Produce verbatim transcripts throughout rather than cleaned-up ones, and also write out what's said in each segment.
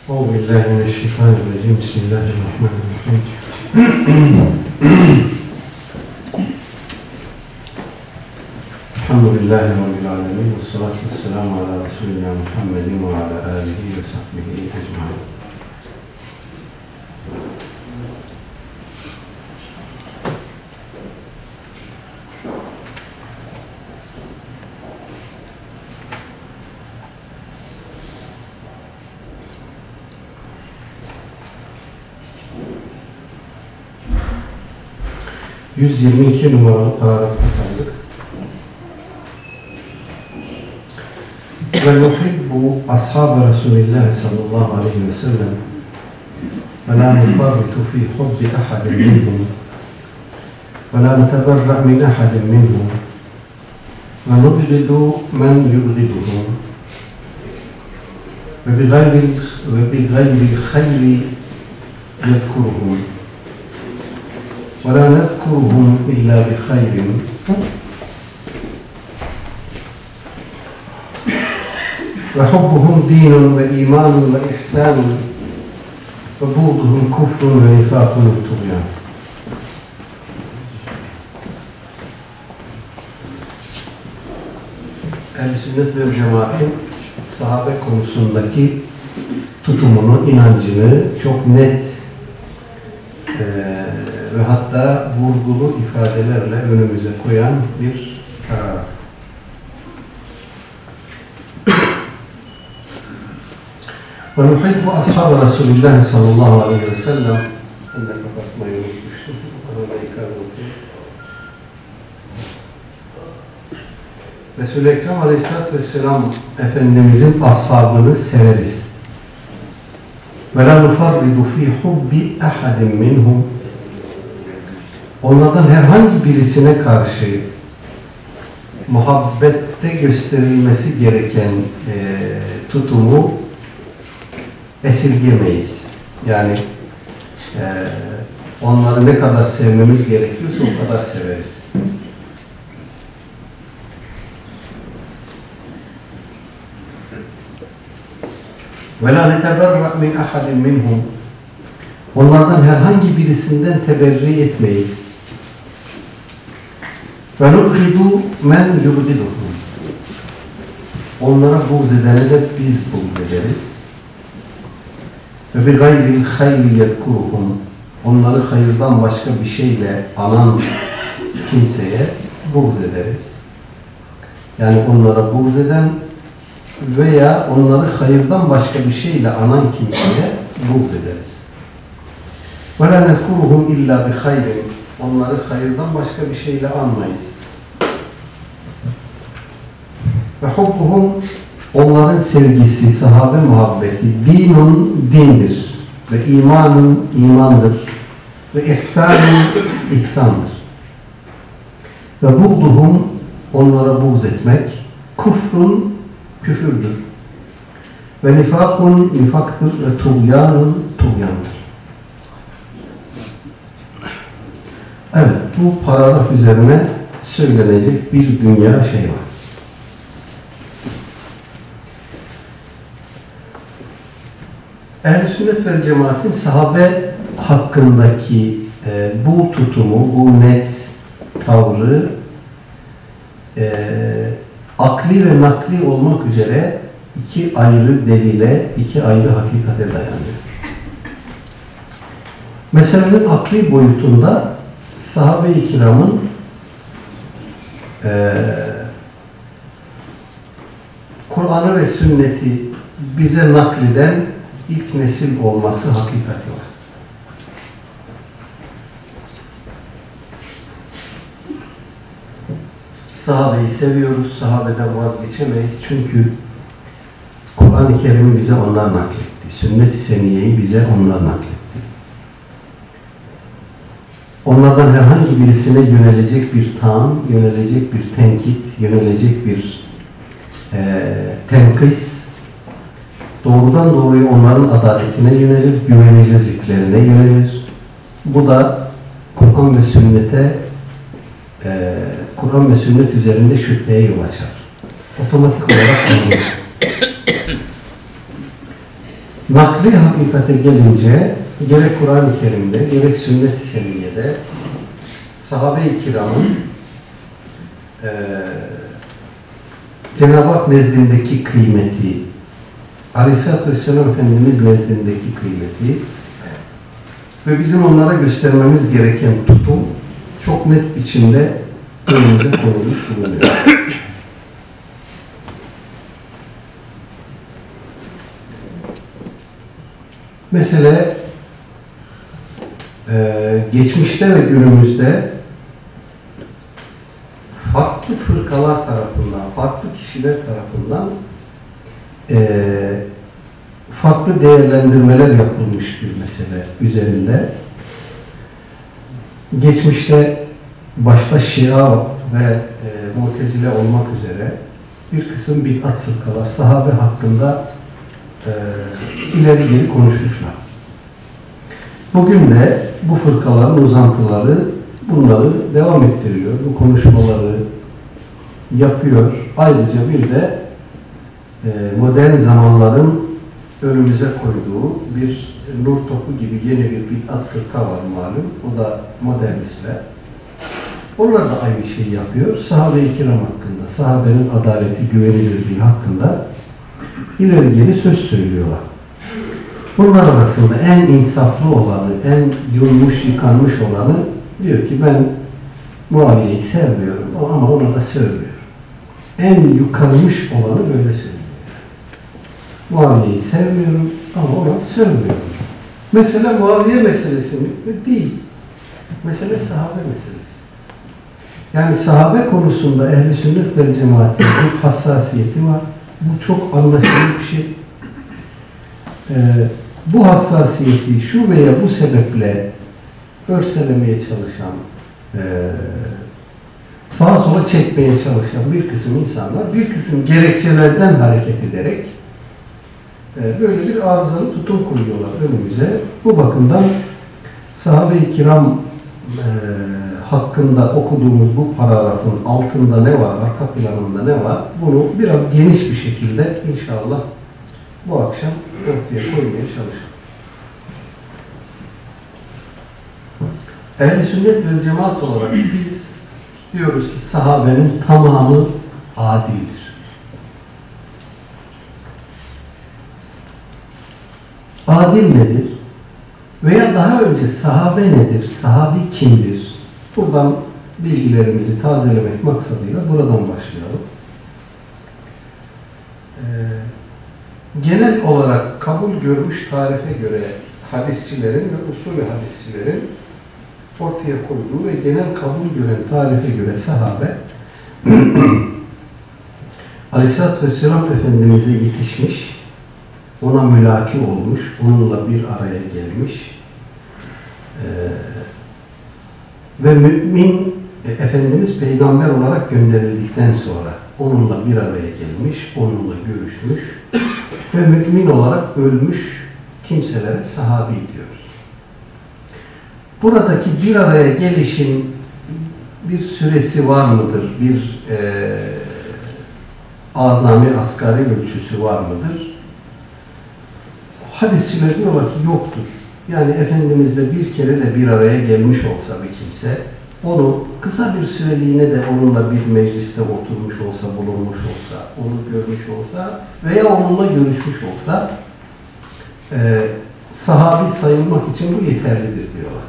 Euzubillahimineşşeytanirracim. Bismillahirrahmanirrahim. Elhamdülillahi Rabbil alemin. Vessalatu vesselamu ala Resulina Muhammedin ve ala alihi ve sahbihi ecmaîn. yüz yirmi iki numaralı paragrafta kaldık. Ve nuhibbu ashab-ı Resulillah sallallahu aleyhi ve sellem ve la nufarritu fi hubbi ahadin minhum ve la neteberra min ahadin minhum ve nubghidu men yubghiduhum ve bi gayri ve bi gayri hayri yedkuruhum وَلَا نَذْكُرُهُمْ إِلَّا بِخَيْرٍ وَحُبُّهُمْ دِينٌ وَإِيمَانٌ وَإِحْسَانٌ وَبُغْضُهُمْ كُفْرٌ وَنِفَاقٌ وَطُغْيَانٌ. Ehl-i Sünnet ve Cemaat'in sahabe konusundaki tutumunu, inancını çok net e, ve hatta vurgulu ifadelerle önümüze koyan bir karar. Ve nuhibbu ashab-ı Resulillah sallallahu aleyhi ve sellem. Ben de kapatmayı unutmuştum. Arada ikram olsun. Resul-i Ekrem aleyhissalatü vesselam Efendimizin ashabını severiz. Ve la nufarridu fi hubbi ahadin minhum. Onlardan herhangi birisine karşı muhabbette gösterilmesi gereken e, tutumu esirgemeyiz. Yani e, onları ne kadar sevmemiz gerekiyorsa o kadar severiz. وَلَا نَتَبَرَّأْ مِنْ أَحَدٍ مِنْهُمْ. Onlardan herhangi birisinden teberri etmeyiz. وَنُبْغِدُوا مَنْ يُبْغِدُهُمْ. Onlara buğz edene de biz buğz ederiz. وَبِغَيْرِ الْخَيْرِ يَذْكُرُهُمْ. Onları hayırdan başka bir şeyle anan kimseye buğz ederiz. Yani onlara buğz eden veya onları hayırdan başka bir şeyle anan kimseye buğz ederiz. وَلَا نَذْكُرُهُمْ اِلَّا بِخَيْرٍ. Onları hayırdan başka bir şeyle anmayız. Ve hubbuhum, onların sevgisi, sahabe muhabbeti, dinun dindir. Ve imanun imandır. Ve ihsanun ihsandır. Ve buğduhum, onlara buğz etmek, kufrun küfürdür. Ve nifakun nifaktır. Ve tuğyanun tuğyandır. Evet, bu paragraf üzerine söylenecek bir dünya şey var. Ehl-i Sünnet ve Cemaat'in sahabe hakkındaki e, bu tutumu, bu net tavrı e, akli ve nakli olmak üzere iki ayrı delile, iki ayrı hakikate dayanıyor. Meselenin akli boyutunda sahabe-i kiramın e, Kur'an'ı ve sünneti bize nakleden ilk nesil olması hakikati var. Sahabeyi seviyoruz, sahabeden vazgeçemeyiz. Çünkü Kur'an-ı Kerim'i bize onlar nakletti. Sünnet-i Seniyye'yi bize onlar nakletti. Onlardan herhangi birisine yönelecek bir tam, yönelecek bir tenkit, yönelecek bir e, tenkis, doğrudan doğruya onların adaletine yönelir, güvenilirliklerine yönelir. Bu da Kur'an ve sünnete, e, Kur'an ve sünnet üzerinde şüpheye yol açar. Otomatik olarak anlıyor. nakli hakikate gelince gerek Kur'an-ı Kerim'de gerek sünnet-i seniyede sahabe-i kiramın e, Cenab-ı Hak nezdindeki kıymeti, Aleyhisselatü Vesselam Efendimiz nezdindeki kıymeti ve bizim onlara göstermemiz gereken tutum çok net biçimde önümüze konulmuş bulunuyor. Mesela e, geçmişte ve günümüzde farklı fırkalar tarafından, farklı kişiler tarafından e, farklı değerlendirmeler yapılmış bir mesele üzerinde. Geçmişte başta Şia ve e, Mu'tezile olmak üzere bir kısım bid'at fırkalar sahabe hakkında e, ileri geri konuşmuşlar. Bugün de bu fırkaların uzantıları bunları devam ettiriyor. Bu konuşmaları yapıyor. Ayrıca bir de e, modern zamanların önümüze koyduğu bir nur topu gibi yeni bir bid'at fırka var malum. O da modernistler. Onlar da aynı şeyi yapıyor. Sahabe-i kiram hakkında, sahabenin adaleti, güvenilirliği hakkında ileri geri söz söylüyorlar. Bunlar arasında en insaflı olanı, en yunmuş, yıkanmış olanı diyor ki ben Muaviye'yi sevmiyorum ama ona da söylüyorum. En yıkanmış olanı böyle söylüyor. Muaviye'yi sevmiyorum ama ona söylüyorum. Mesela Muaviye meselesi mi? Değil. Mesele sahabe meselesi. Yani sahabe konusunda ehl-i sünnet vel cemaatin bir hassasiyeti var. Bu çok anlaşılır bir şey. Ee, bu hassasiyeti şu veya bu sebeple örselemeye çalışan, e, sağa sola çekmeye çalışan bir kısım insanlar, bir kısım gerekçelerden hareket ederek e, böyle bir arızalı tutum koyuyorlar önümüze. Bu bakımdan sahabe-i kiram e, hakkında okuduğumuz bu paragrafın altında ne var, arka planında ne var, bunu biraz geniş bir şekilde inşallah bu akşam ortaya koymaya çalışalım. Ehl-i sünnet ve cemaat olarak biz diyoruz ki sahabenin tamamı adildir. Adil nedir? Veya daha önce sahabe nedir? Sahabi kimdir? Buradan bilgilerimizi tazelemek maksadıyla buradan başlayalım. Ee, genel olarak kabul görmüş tarife göre hadisçilerin ve usulü hadisçilerin ortaya koyduğu ve genel kabul gören tarife göre sahabe Aleyhisselatü Vesselam Efendimiz'e yetişmiş, ona mülaki olmuş, onunla bir araya gelmiş ee, ve mümin e, Efendimiz peygamber olarak gönderildikten sonra onunla bir araya gelmiş, onunla görüşmüş ve mümin olarak ölmüş kimselere sahabi diyoruz. Buradaki bir araya gelişin bir süresi var mıdır? Bir e, azami, asgari ölçüsü var mıdır? Hadisçiler diyorlar ki yoktur. Yani Efendimiz'le bir kere de bir araya gelmiş olsa bir kimse, onu kısa bir süreliğine de onunla bir mecliste oturmuş olsa, bulunmuş olsa, onu görmüş olsa veya onunla görüşmüş olsa e, sahabi sayılmak için bu yeterlidir diyorlar.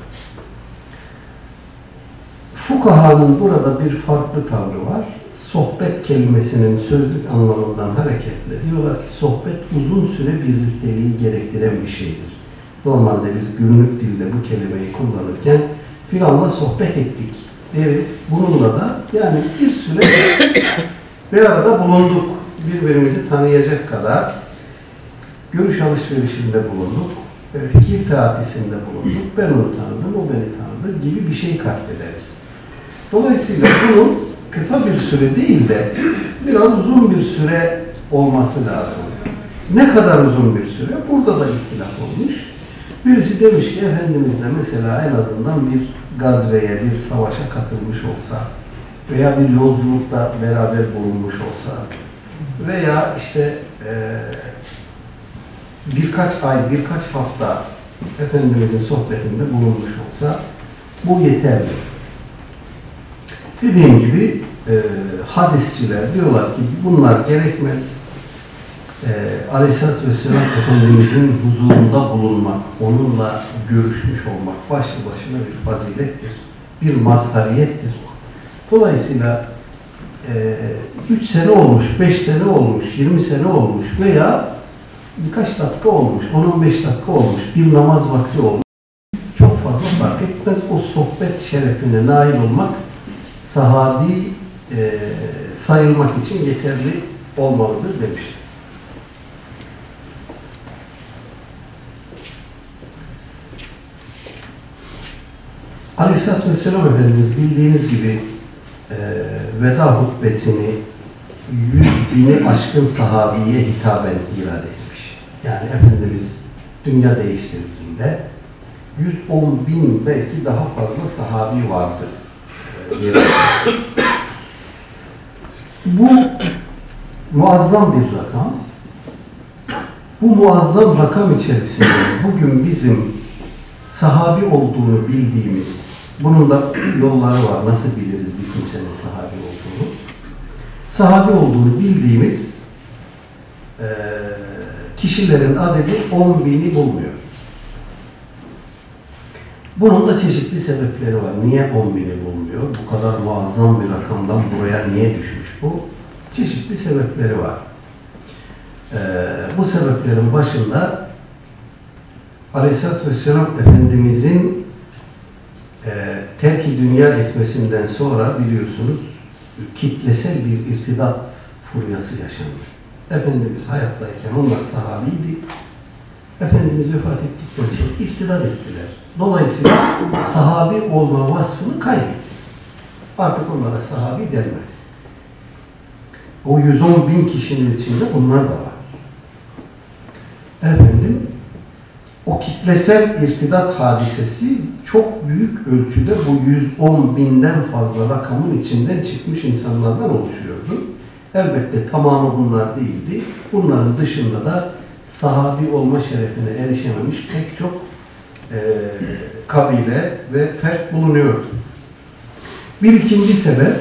Fukahanın burada bir farklı tavrı var. Sohbet kelimesinin sözlük anlamından hareketle diyorlar ki sohbet uzun süre birlikteliği gerektiren bir şeydir. Normalde biz günlük dilde bu kelimeyi kullanırken filanla sohbet ettik deriz. Bununla da yani bir süre bir arada bulunduk. Birbirimizi tanıyacak kadar görüş alışverişinde bulunduk. Fikir teatisinde bulunduk. Ben onu tanıdım, o beni tanıdı gibi bir şey kastederiz. Dolayısıyla bunun kısa bir süre değil de biraz uzun bir süre olması lazım. Ne kadar uzun bir süre? Burada da ihtilaf olmuş. Birisi demiş ki Efendimizle mesela en azından bir gazveye, bir savaşa katılmış olsa veya bir yolculukta beraber bulunmuş olsa veya işte e, birkaç ay, birkaç hafta Efendimizin sohbetinde bulunmuş olsa bu yeterli. Dediğim gibi e, hadisçiler diyorlar ki bunlar gerekmez. E, Aleyhisselatü Vesselam Efendimizin huzurunda bulunmak, onunla görüşmüş olmak başlı başına bir fazilettir, bir mazhariyettir. Dolayısıyla e, üç sene olmuş, beş sene olmuş, yirmi sene olmuş veya birkaç dakika olmuş, on on beş dakika olmuş, bir namaz vakti olmuş. Çok fazla fark etmez. O sohbet şerefine nail olmak, sahabi e, sayılmak için yeterli olmalıdır demiştir. Aleyhisselatü Vesselam Efendimiz bildiğiniz gibi e, veda hutbesini yüz bini aşkın sahabiye hitaben irade etmiş. Yani Efendimiz dünya değiştirdiğinde yüz on bin belki daha fazla sahabi vardı. E, Bu muazzam bir rakam. Bu muazzam rakam içerisinde bugün bizim sahabi olduğunu bildiğimiz, bunun da yolları var, nasıl biliriz bir kimsenin sahabi olduğunu. Sahabi olduğunu bildiğimiz e, kişilerin adedi on bini bulmuyor. Bunun da çeşitli sebepleri var. Niye on bini bulmuyor? Bu kadar muazzam bir rakamdan buraya niye düşmüş bu? Çeşitli sebepleri var. Ee, bu sebeplerin başında Aleyhisselatü Vesselam Efendimizin e, terk-i dünya etmesinden sonra biliyorsunuz kitlesel bir irtidat furyası yaşandı. Efendimiz hayattayken onlar sahabiydi. Efendimiz vefat ettikten sonra irtidat ettiler. Dolayısıyla sahabi olma vasfını kaybetti. Artık onlara sahabi denmez. O yüz on bin kişinin içinde bunlar da var. Efendim, o kitlesel irtidat hadisesi çok büyük ölçüde bu yüz on binden fazla rakamın içinden çıkmış insanlardan oluşuyordu. Elbette tamamı bunlar değildi. Bunların dışında da sahabi olma şerefine erişememiş pek çok e, kabile ve fert bulunuyordu. Bir ikinci sebep,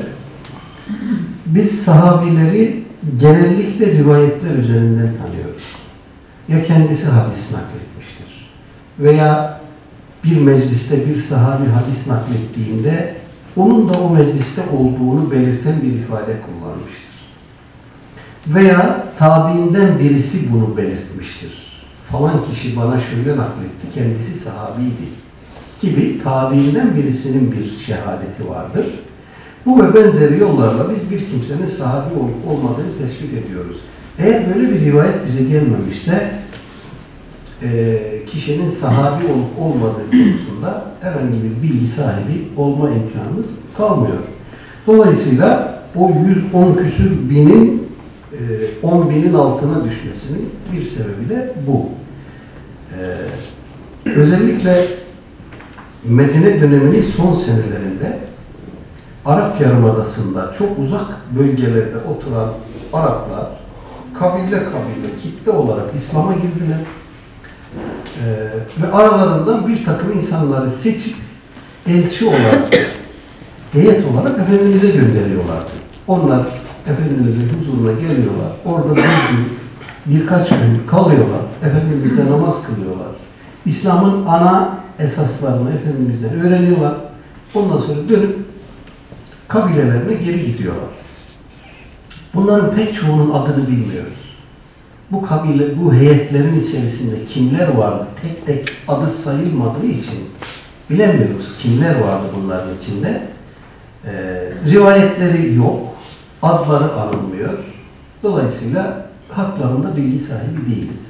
biz sahabileri genellikle rivayetler üzerinden tanıyoruz. Ya kendisi hadis nakletmiştir veya bir mecliste bir sahabi hadis naklettiğinde onun da o mecliste olduğunu belirten bir ifade kullanmıştır. Veya tabiinden birisi bunu belirtmiştir. Falan kişi bana şöyle nakletti, kendisi sahabiydi gibi tabiinden birisinin bir şehadeti vardır. Bu ve benzeri yollarla biz bir kimsenin sahabi olup olmadığını tespit ediyoruz. Eğer böyle bir rivayet bize gelmemişse e, kişinin sahabi olup olmadığı konusunda herhangi bir bilgi sahibi olma imkanımız kalmıyor. Dolayısıyla o yüz on küsür binin e, on binin altına düşmesinin bir sebebi de bu. E, özellikle Medine döneminin son senelerinde Arap Yarımadası'nda çok uzak bölgelerde oturan Araplar kabile kabile, kitle olarak İslam'a girdiler. Ee, ve aralarından bir takım insanları seçip elçi olarak, heyet olarak Efendimiz'e gönderiyorlardı. Onlar Efendimiz'in huzuruna geliyorlar. Orada bir gün, birkaç gün kalıyorlar. Efendimiz'le namaz kılıyorlar. İslam'ın ana esaslarını Efendimiz'den öğreniyorlar. Ondan sonra dönüp kabilelerine geri gidiyorlar. Bunların pek çoğunun adını bilmiyoruz. Bu kabile, bu heyetlerin içerisinde kimler vardı tek tek adı sayılmadığı için bilemiyoruz kimler vardı bunların içinde. Ee, rivayetleri yok, adları anılmıyor. Dolayısıyla haklarında bilgi sahibi değiliz.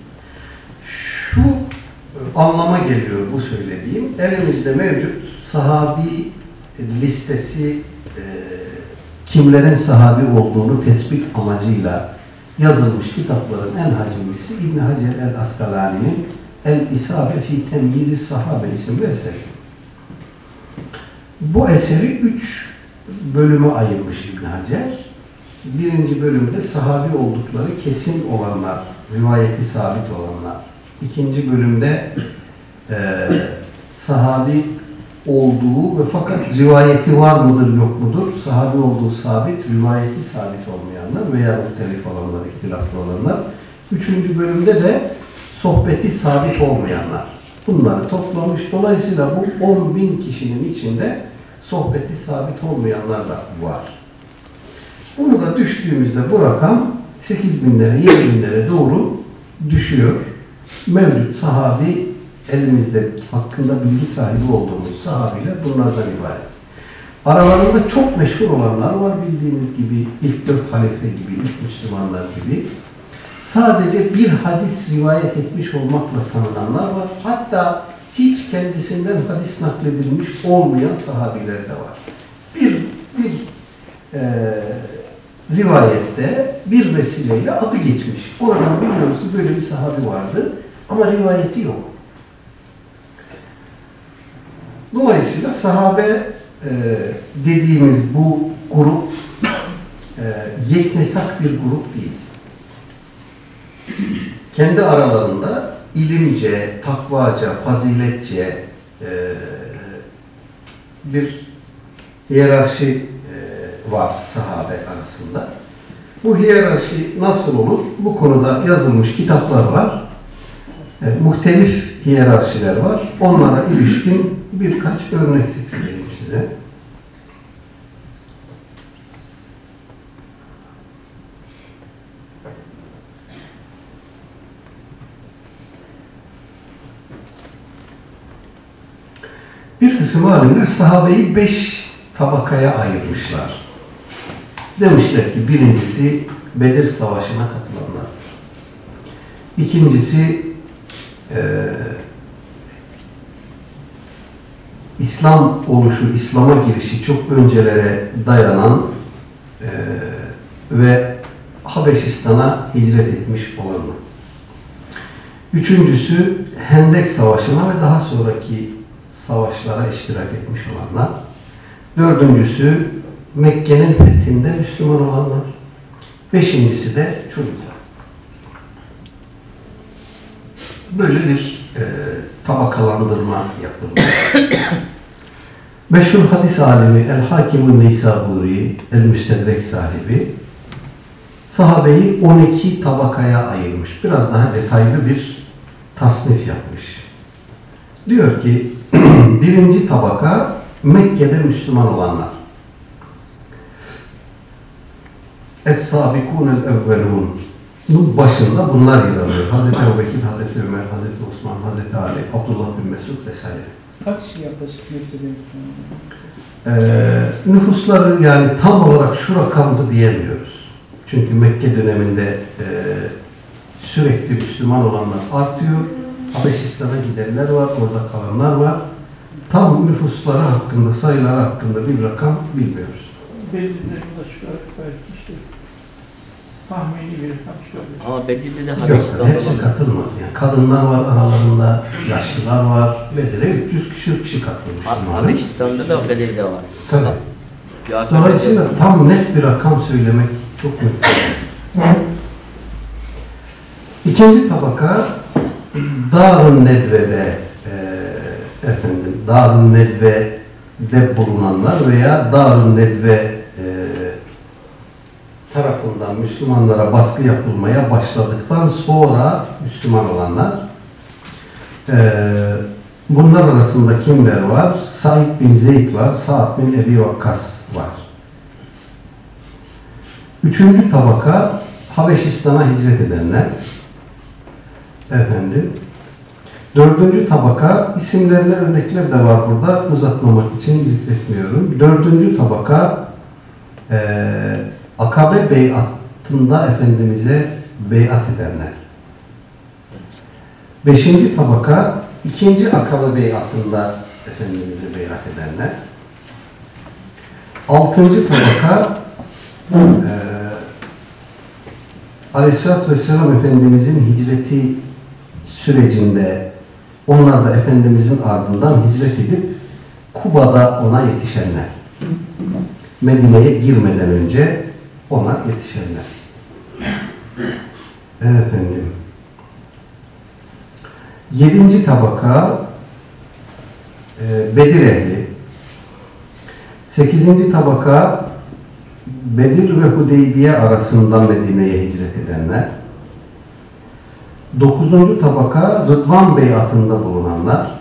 Şu anlama geliyor bu söylediğim. Elimizde mevcut sahabi listesi, e, kimlerin sahabi olduğunu tespit amacıyla yazılmış kitapların en hacimlisi İbn Hacer el-Askalani'nin El-İsabe fi Temyiz-i Sahabe isimli eseri. Bu eseri üç bölüme ayırmış İbn Hacer. Birinci bölümde sahabi oldukları kesin olanlar, rivayeti sabit olanlar. İkinci bölümde e, sahabi olduğu ve fakat rivayeti var mıdır yok mudur? Sahabi olduğu sabit, rivayeti sabit olmayanlar veya muhtelif olanlar, ihtilaflı olanlar. Üçüncü bölümde de sohbeti sabit olmayanlar. Bunları toplamış. Dolayısıyla bu on bin kişinin içinde sohbeti sabit olmayanlar da var. Bunu da düştüğümüzde bu rakam sekiz binlere, yedi binlere doğru düşüyor. Mevcut sahabi, elimizde hakkında bilgi sahibi olduğumuz sahabiler bunlardan ibaret. Aralarında çok meşhur olanlar var, bildiğiniz gibi ilk dört halife gibi, ilk Müslümanlar gibi. Sadece bir hadis rivayet etmiş olmakla tanınanlar var. Hatta hiç kendisinden hadis nakledilmiş olmayan sahabiler de var. Bir, bir e, rivayette bir vesileyle adı geçmiş. Oradan biliyoruz ki böyle bir sahabi vardı ama rivayeti yok. Dolayısıyla sahabe e, dediğimiz bu grup e, yeknesak bir grup değil. Kendi aralarında ilimce, takvaca, faziletçe e, bir hiyerarşi e, var sahabe arasında. Bu hiyerarşi nasıl olur? Bu konuda yazılmış kitaplar var. E, muhtelif hiyerarşiler var. Onlara ilişkin birkaç örnek zikredeyim size. Bir kısım alimler sahabeyi beş tabakaya ayırmışlar. Demişler ki birincisi Bedir Savaşı'na katılanlar. İkincisi e, İslam oluşu, İslam'a girişi çok öncelere dayanan e, ve Habeşistan'a hicret etmiş olanlar. Üçüncüsü Hendek Savaşı'na ve daha sonraki savaşlara iştirak etmiş olanlar. Dördüncüsü Mekke'nin fethinde Müslüman olanlar. Beşincisi de çocuklar. Böyle bir e, tabakalandırma yapılmış. Meşhur hadis alimi El-Hakim-ül Neysaburi, El-Müstedrek sahibi sahabeyi on iki tabakaya ayırmış. Biraz daha detaylı bir tasnif yapmış. Diyor ki birinci tabaka Mekke'de Müslüman olanlar. Es-Sabikûnel evvelûn. Bu başında bunlar yer alıyor. Hazreti Ebubekir, Hazreti Ömer, Hazreti Osman, Hazreti Ali, Abdullah bin Mesud vesaire. Kaç kişi yaklaşık Mekke'de? Ee, nüfusları yani tam olarak şu rakamdı diyemiyoruz. Çünkü Mekke döneminde e, sürekli Müslüman olanlar artıyor. Habeşistan'a gidenler var, orada kalanlar var. Tam nüfusları hakkında, sayıları hakkında bir rakam bilmiyoruz. Belirlerinde çıkarak belki işte tahmini bir rakam çıkabilir. Ama Bedir'de de Yok, Habeşistan'da hepsi katılmadı. Yani kadınlar var aralarında, yaşlılar var. Bedir'e üç yüz küsur kişi katılmış. Habeşistan'da da Bedir'de var. Tabii. Ya, Dolayısıyla tam net bir rakam söylemek çok mümkün. İkinci tabaka Darun Nedve'de e, efendim Darun Nedve'de bulunanlar veya Darun Nedve e, tarafından Müslümanlara baskı yapılmaya başladıktan sonra Müslüman olanlar. E, bunlar arasında kimler var? Said bin Zeyd var, Sa'd bin Ebi Vakkas var. Üçüncü tabaka Habeşistan'a hicret edenler. Efendim. Dördüncü tabaka, isimlerine örnekler de var burada, uzatmamak için zikretmiyorum. Dördüncü tabaka, e, Akabe beyatında Efendimiz'e beyat edenler. Beşinci tabaka, ikinci Akabe beyatında Efendimiz'e beyat edenler. Altıncı tabaka, e, Aleyhisselatü Vesselam Efendimiz'in hicreti sürecinde onlar da Efendimiz'in ardından hicret edip Kuba'da ona yetişenler. Medine'ye girmeden önce ona yetişenler. Efendim. Yedinci tabaka e, Bedir ehli. Sekizinci tabaka Bedir ve Hudeybiye arasında Medine'ye hicret edenler. Dokuzuncu tabaka Rıdvan beyatında bulunanlar.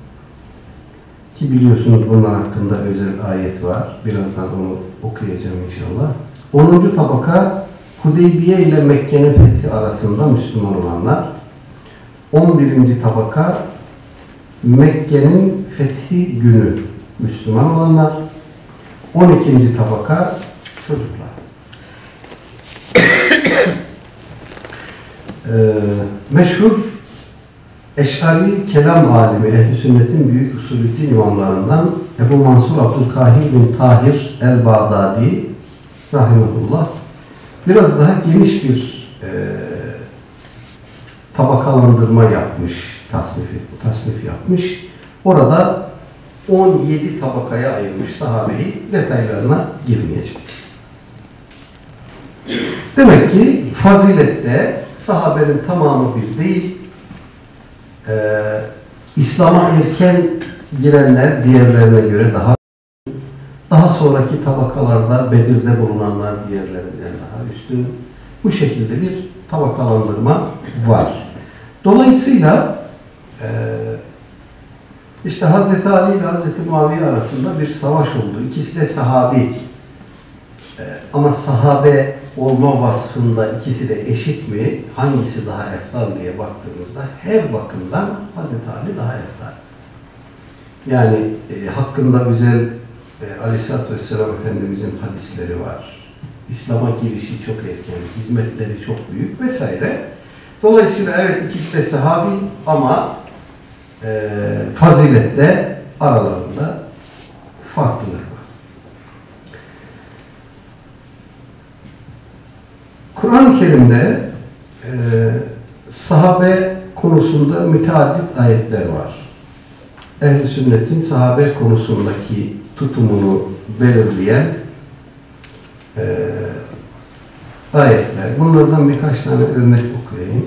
Ki biliyorsunuz bunlar hakkında özel ayet var. Birazdan onu okuyacağım inşallah. Onuncu tabaka Hudeybiye ile Mekke'nin fethi arasında Müslüman olanlar. On birinci tabaka Mekke'nin fethi günü Müslüman olanlar. On ikinci tabaka çocuklar. ee, meşhur Eş'ari kelam alimi Ehl-i Sünnet'in büyük usulü imamlarından Ebu Mansur Abdülkahir bin Tahir el-Bağdadi rahimehullah biraz daha geniş bir e, tabakalandırma yapmış, tasnif, tasnif yapmış. Orada on yedi tabakaya ayırmış sahabeyi, detaylarına girmeyecek. Demek ki fazilette sahabenin tamamı bir değil, Ee, İslam'a erken girenler diğerlerine göre daha daha sonraki tabakalarda Bedir'de bulunanlar diğerlerinden daha üstün. Bu şekilde bir tabakalandırma var. Dolayısıyla e, işte Hazreti Ali ile Hazreti Muaviye arasında bir savaş oldu. İkisi de sahabi. E, ama sahabe olma vasfında ikisi de eşit mi? Hangisi daha eftal diye baktığımızda her bakımdan Hazreti Ali daha eftal. Yani e, hakkında özel e, Aleyhisselatü Vesselam Efendimizin hadisleri var. İslam'a girişi çok erken, hizmetleri çok büyük vesaire. Dolayısıyla evet ikisi de sahabi ama e, fazilette aralarında farklılık var. Kur'an-ı Kerim'de e, sahabe konusunda müteaddit ayetler var. Ehl-i Sünnet'in sahabe konusundaki tutumunu belirleyen e, ayetler. Bunlardan birkaç tane örnek okuyayım.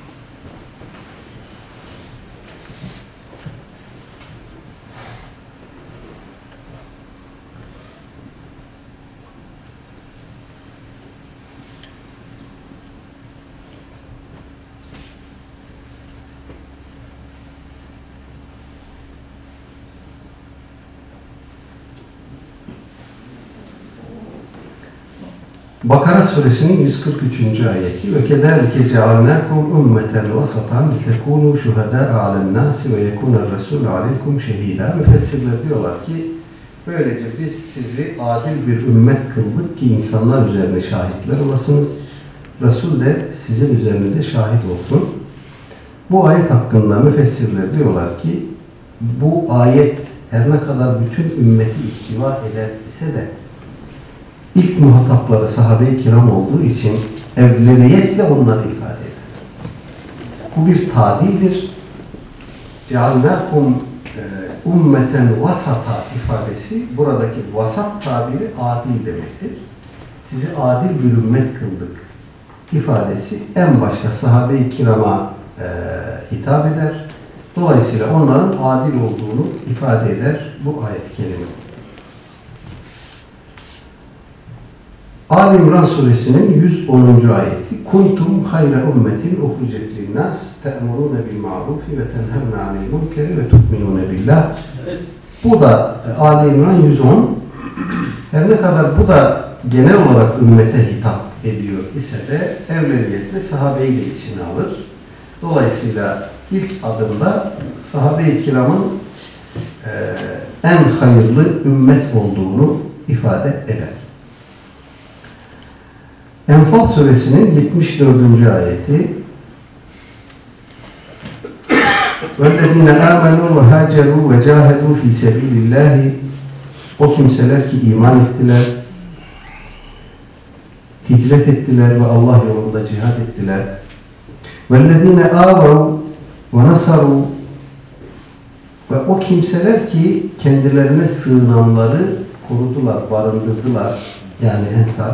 Bakara suresinin yüz kırk üçüncü ayeti ve kederike cealnakum ummeten vasatan litekunu şuhada'a ale'n-nasi ve yekuner rasul aleykum şehida. Müfessirler diyorlar ki böylece biz sizi adil bir ümmet kıldık ki insanlar üzerine şahitler olasınız. Resul de sizin üzerinize şahit olsun. Bu ayet hakkında müfessirler diyorlar ki bu ayet her ne kadar bütün ümmeti ihtiva eder ise de İlk muhatapları sahabe-i kiram olduğu için evleriyetle onları ifade eder. Bu bir tadildir. Cealnâkum ummeten vasata ifadesi, buradaki vasat tabiri adil demektir. Sizi adil bir ümmet kıldık ifadesi en başta sahabe-i kirama e, hitap eder. Dolayısıyla onların adil olduğunu ifade eder bu ayet-i kerime. Ali İmran suresinin yüz onuncu ayeti Kuntum hayra ummetin uhricet linnas te'murune bil ma'rufi ve tenhevne anil munkeri ve tu'minune billah. Bu da Ali İmran yüz on. Her ne kadar bu da genel olarak ümmete hitap ediyor ise de evleriyetle sahabeyi de içine alır. Dolayısıyla ilk adımda sahabe-i kiramın e, en hayırlı ümmet olduğunu ifade eder. Enfal suresinin yetmiş dördüncü ayeti وَالَّذ۪ينَ آمَنُوا وَهَاجَرُوا وَجَاهَدُوا ف۪ي سَب۪يلِ اللّٰهِ O kimseler ki iman ettiler, hicret ettiler ve Allah yolunda cihad ettiler. وَالَّذ۪ينَ آوَوْا وَنَصَرُوا Ve o kimseler ki kendilerine sığınanları korudular, barındırdılar. Yani ensar.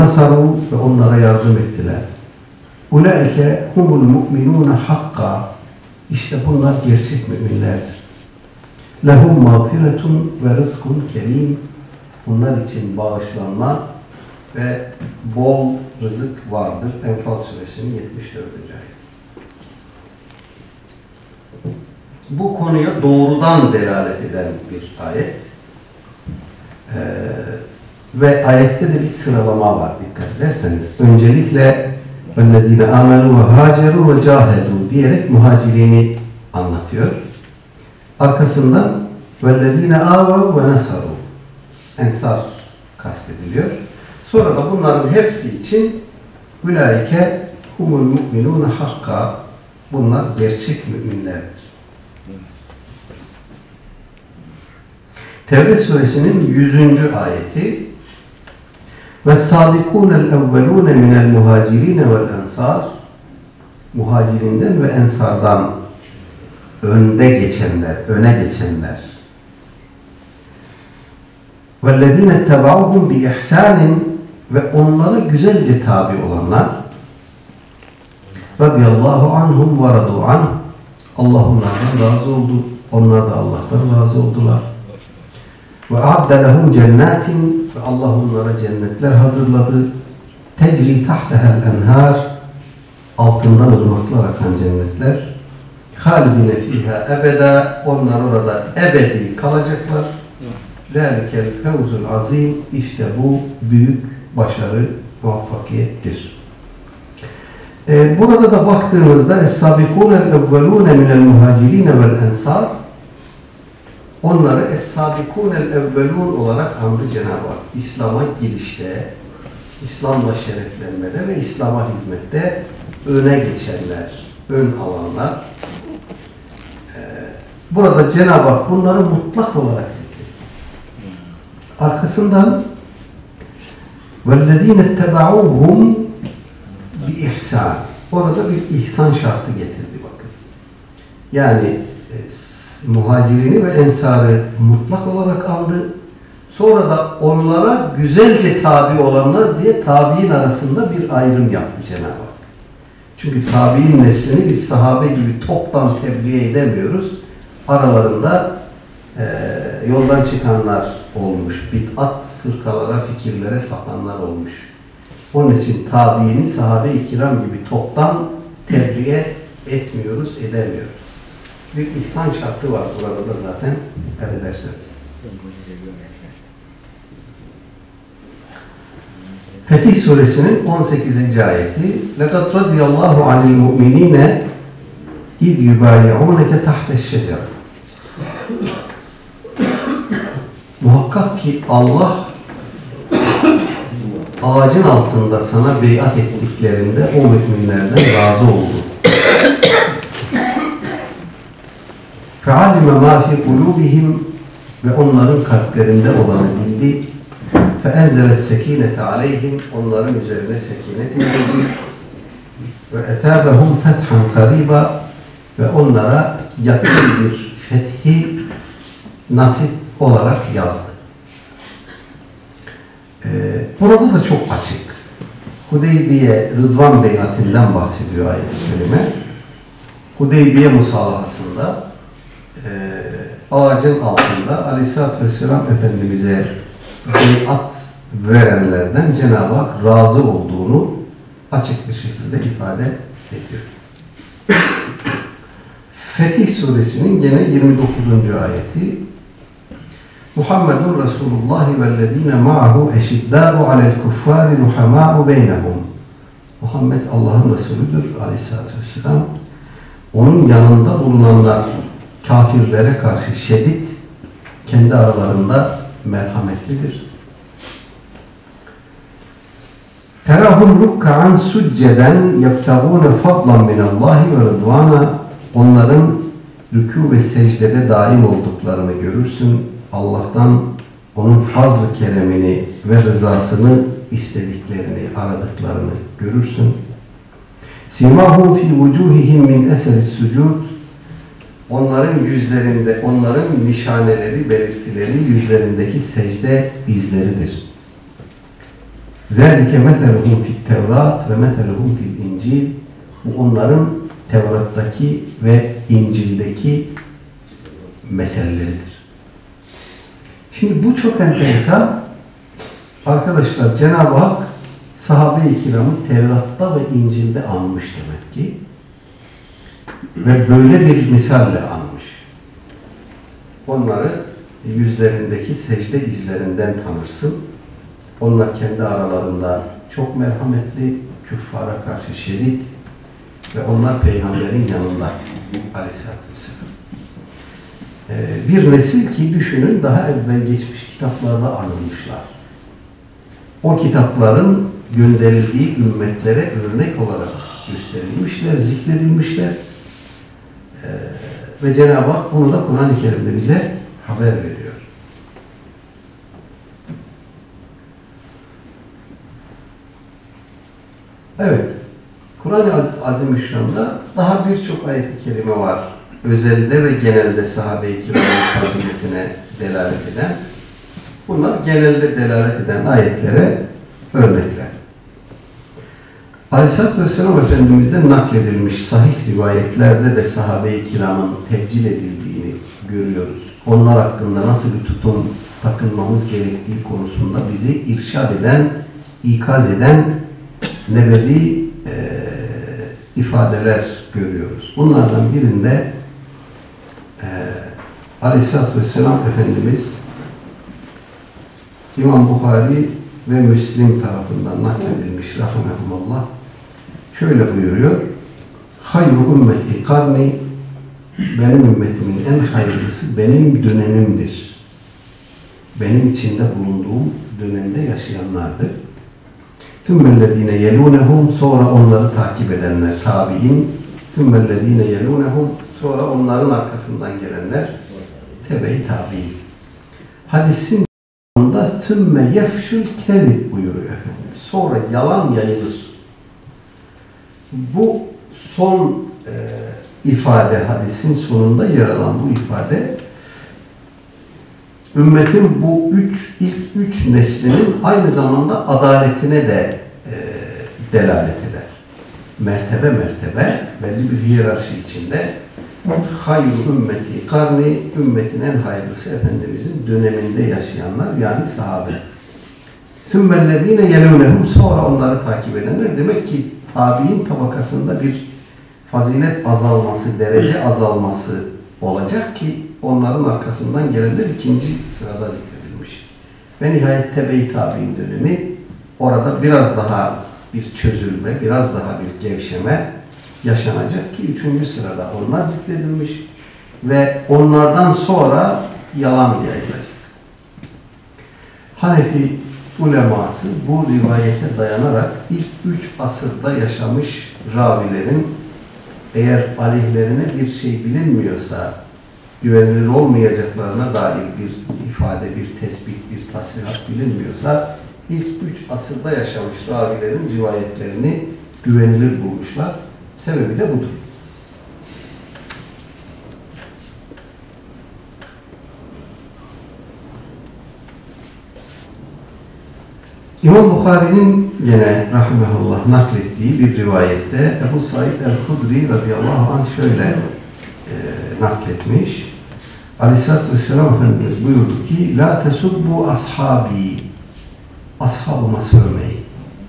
وَنَصَرُوا Ve onlara yardım ettiler. اُولَٰئِكَ هُمُ الْمُؤْمِنُونَ حَقَّا İşte bunlar gerçek müminlerdir. Lehum mağfiretun ve rızkun kerim. Bunlar için bağışlanma ve bol rızık vardır. Enfal suresinin yetmiş dördüncü ayet. Bu konuya doğrudan delalet eden bir ayet. Ee, ve ayette de bir sıralama var, dikkat ederseniz. Öncelikle وَالَّذ۪ينَ آمَنُوا وَهَاجَرُوا وَجَاهَدُوا diyerek muhacirini anlatıyor. Arkasından وَالَّذ۪ينَ آوَوْا وَنَسَرُوا Ensar kastediliyor. Sonra da bunların hepsi için اُولَٰئِكَ هُمُ الْمُؤْمِنُونَ حَقَّا Bunlar gerçek müminlerdir. Tevbe suresinin yüzüncü ayeti وَالسَّابِقُونَ الْاَوَّلُونَ مِنَ الْمُهَاجِرِينَ وَالْاَنْصَارِ Muhacirinden ve ensardan önde geçenler, öne geçenler. وَالَّذ۪ينَ اتَّبَعُهُمْ بِإِحْسَانٍ Ve onları güzelce tabi olanlar. radıyallahu anhum ve radu anh Allah onlardan razı oldu. Onlar da Allah'tan razı oldular. Ve a'adde lehum cennetin ve Allah onlara cennetler hazırladı. Tecri tahtehel enhar altından ırmaklar akan cennetler. Halidine fiha ebeda onlar orada ebedi kalacaklar. Zalikel fevzul azim işte bu büyük başarı, muvaffakiyettir. Ee, burada da baktığımızda Es-sabikûnel evvelûne minel muhacirîne vel ensar onları Es-sabikûnel evvelûn olarak andı Cenab-ı Hak. İslam'a girişte, İslam'la şereflenmede ve İslam'a hizmette öne geçenler, ön alanlar. Ee, burada Cenab-ı Hak bunları mutlak olarak zikrediyor. Arkasından وَالَّذ۪ينَ اتَّبَعُوهُمْ بِإِحْسَانٍ Orada bir ihsan şartı getirdi bakın. Yani e, muhacirini ve ensarı mutlak olarak andı. Sonra da onlara güzelce tabi olanlar diye tabi'in arasında bir ayrım yaptı Cenab-ı Hak. Çünkü tabi'in neslini biz sahabe gibi toptan tebliğ edemiyoruz. Aralarında e, yoldan çıkanlar olmuş. Bid'at fırkalara, fikirlere sapanlar olmuş. Onun için tabiini sahabe-i kiram gibi toptan tebliğ etmiyoruz, edemiyoruz. Bir ihsan şartı var burada da zaten dikkat ederseniz. Fetih Suresinin on sekizinci ayeti لَقَدْ رَضِيَ اللّٰهُ عَنِ الْمُؤْمِنِينَ اِذْ يُبَايِعُونَكَ تَحْتَ الشَّجَرِ Muhakkak ki Allah ağacın altında sana beyat ettiklerinde o müminlerden razı oldu. فَعَلِمَ مَا فِي قُلُوبِهِمْ Ve onların kalplerinde olanı bildi. فَاَنْزَلَ السَّك۪ينَةَ عَلَيْهِمْ Onların üzerine sekinet indirdi. وَاَتَابَهُمْ فَتْحًا قَرِيبًا Ve onlara yakın bir fethi nasip olarak yazdı. Ee, burada da çok açık. Hudeybiye Rıdvan beyatinden bahsediyor ayet-i kerime. Hudeybiye musalahasında e, ağacın altında Aleyhisselatü Vesselam Efendimiz'e beyat verenlerden Cenab-ı Hak razı olduğunu açık bir şekilde ifade ediyor. Fetih Suresinin gene yirmi dokuzuncu ayeti Muhammedun Resulullah vellezine ma'ahu eşiddâ'u alel kuffâri ruhamâ'u beynehum Muhammed Allah'ın Resulüdür Aleyhisselatü Vesselam. Onun yanında bulunanlar kafirlere karşı şedid, kendi aralarında merhametlidir. Terahum rukka'an succeden yebtagûne fadlan minallâhi ve rıdvâna Onların rükû ve secdede daim olduklarını görürsün. Allah'tan onun fazl-ı keremini ve rızasını istediklerini, aradıklarını görürsün. Simahum fi vucuhihim min eseri sucud Onların yüzlerinde, onların nişaneleri, belirtileri yüzlerindeki secde izleridir. Zâlike metheluhum fit tevrat ve metheluhum fil incil Bu onların Tevrat'taki ve İncil'deki meseleleridir. Şimdi bu çok enteresan. Arkadaşlar, Cenab-ı Hak sahabe-i kiramı Tevrat'ta ve İncil'de anmış demek ki. Ve böyle bir misalle anmış. Onları yüzlerindeki secde izlerinden tanırsın. Onlar kendi aralarında çok merhametli, küffara karşı şiddet ve onlar peygamberin yanında aleyhissalatü vesselam. Ee, bir nesil ki düşünün daha evvel geçmiş kitaplarda anılmışlar. O kitapların gönderildiği ümmetlere örnek olarak gösterilmişler, zikredilmişler. Ee, ve Cenab-ı Hak bunu da Kur'an-ı Kerim'de bize haber veriyor. Evet, Kur'an-ı Az Azimüşşan'da daha birçok ayet-i kerime var. Özelde ve genelde sahabe-i kiramın faziletine delalet eden. Bunlar genelde delalet eden ayetlere örnekler. Aleyhisselatü Vesselam Efendimiz'den nakledilmiş sahih rivayetlerde de sahabe-i kiramın tebcil edildiğini görüyoruz. Onlar hakkında nasıl bir tutum takınmamız gerektiği konusunda bizi irşad eden, ikaz eden nebevi e, ifadeler görüyoruz. Bunlardan birinde e, Aleyhisselatü Vesselam Efendimiz İmam Bukhari ve Müslim tarafından nakledilmiş rahmetullah şöyle buyuruyor: hayru ümmeti karni, benim ümmetimin en hayırlısı benim dönemimdir. Benim içinde bulunduğum dönemde yaşayanlardır. Sümmellezine yelûnehum, sonra onları takip edenler tabi'in. Sümmellezine yelûnehum, sonra onların arkasından gelenler tebe-i tabi'in. Hadisin sonunda sümme yefşül kezib buyuruyor efendim. Sonra yalan yayılır. Bu son e, ifade, hadisin sonunda yer alan bu ifade, ümmetin bu üç, ilk üç neslinin aynı zamanda adaletine de e, delalet eder. Mertebe mertebe, belli bir hiyerarşi içinde hayru ümmeti karni, ümmetin en hayırlısı Efendimizin döneminde yaşayanlar, yani sahabe. Sümmellezine yelûnehum, sonra onları takip edenler. Demek ki tabi'in tabakasında bir fazilet azalması, derece azalması olacak ki onların arkasından gelenler ikinci sırada zikredilmiş. Ve nihayet tebe-i tabi'in dönemi, orada biraz daha bir çözülme, biraz daha bir gevşeme yaşanacak ki üçüncü sırada onlar zikredilmiş ve onlardan sonra yalan yayılacak. Hanefi uleması bu rivayete dayanarak ilk üç asırda yaşamış ravilerin eğer aleyhlerine bir şey bilinmiyorsa, güvenilir olmayacaklarına dair bir ifade, bir tespit, bir tasnihat bilinmiyorsa, ilk üç asırda yaşamış ravilerin rivayetlerini güvenilir bulmuşlar. Sebebi de budur. İmam Bukhari'nin gene rahmetullah naklettiği bir rivayette Ebu Said el-Hudri radıyallahu anh şöyle e, nakletmiş. Aleyhisselatü Vesselam Efendimiz buyurdu ki: La tesubbu ashabi, ashabıma sövmeyin.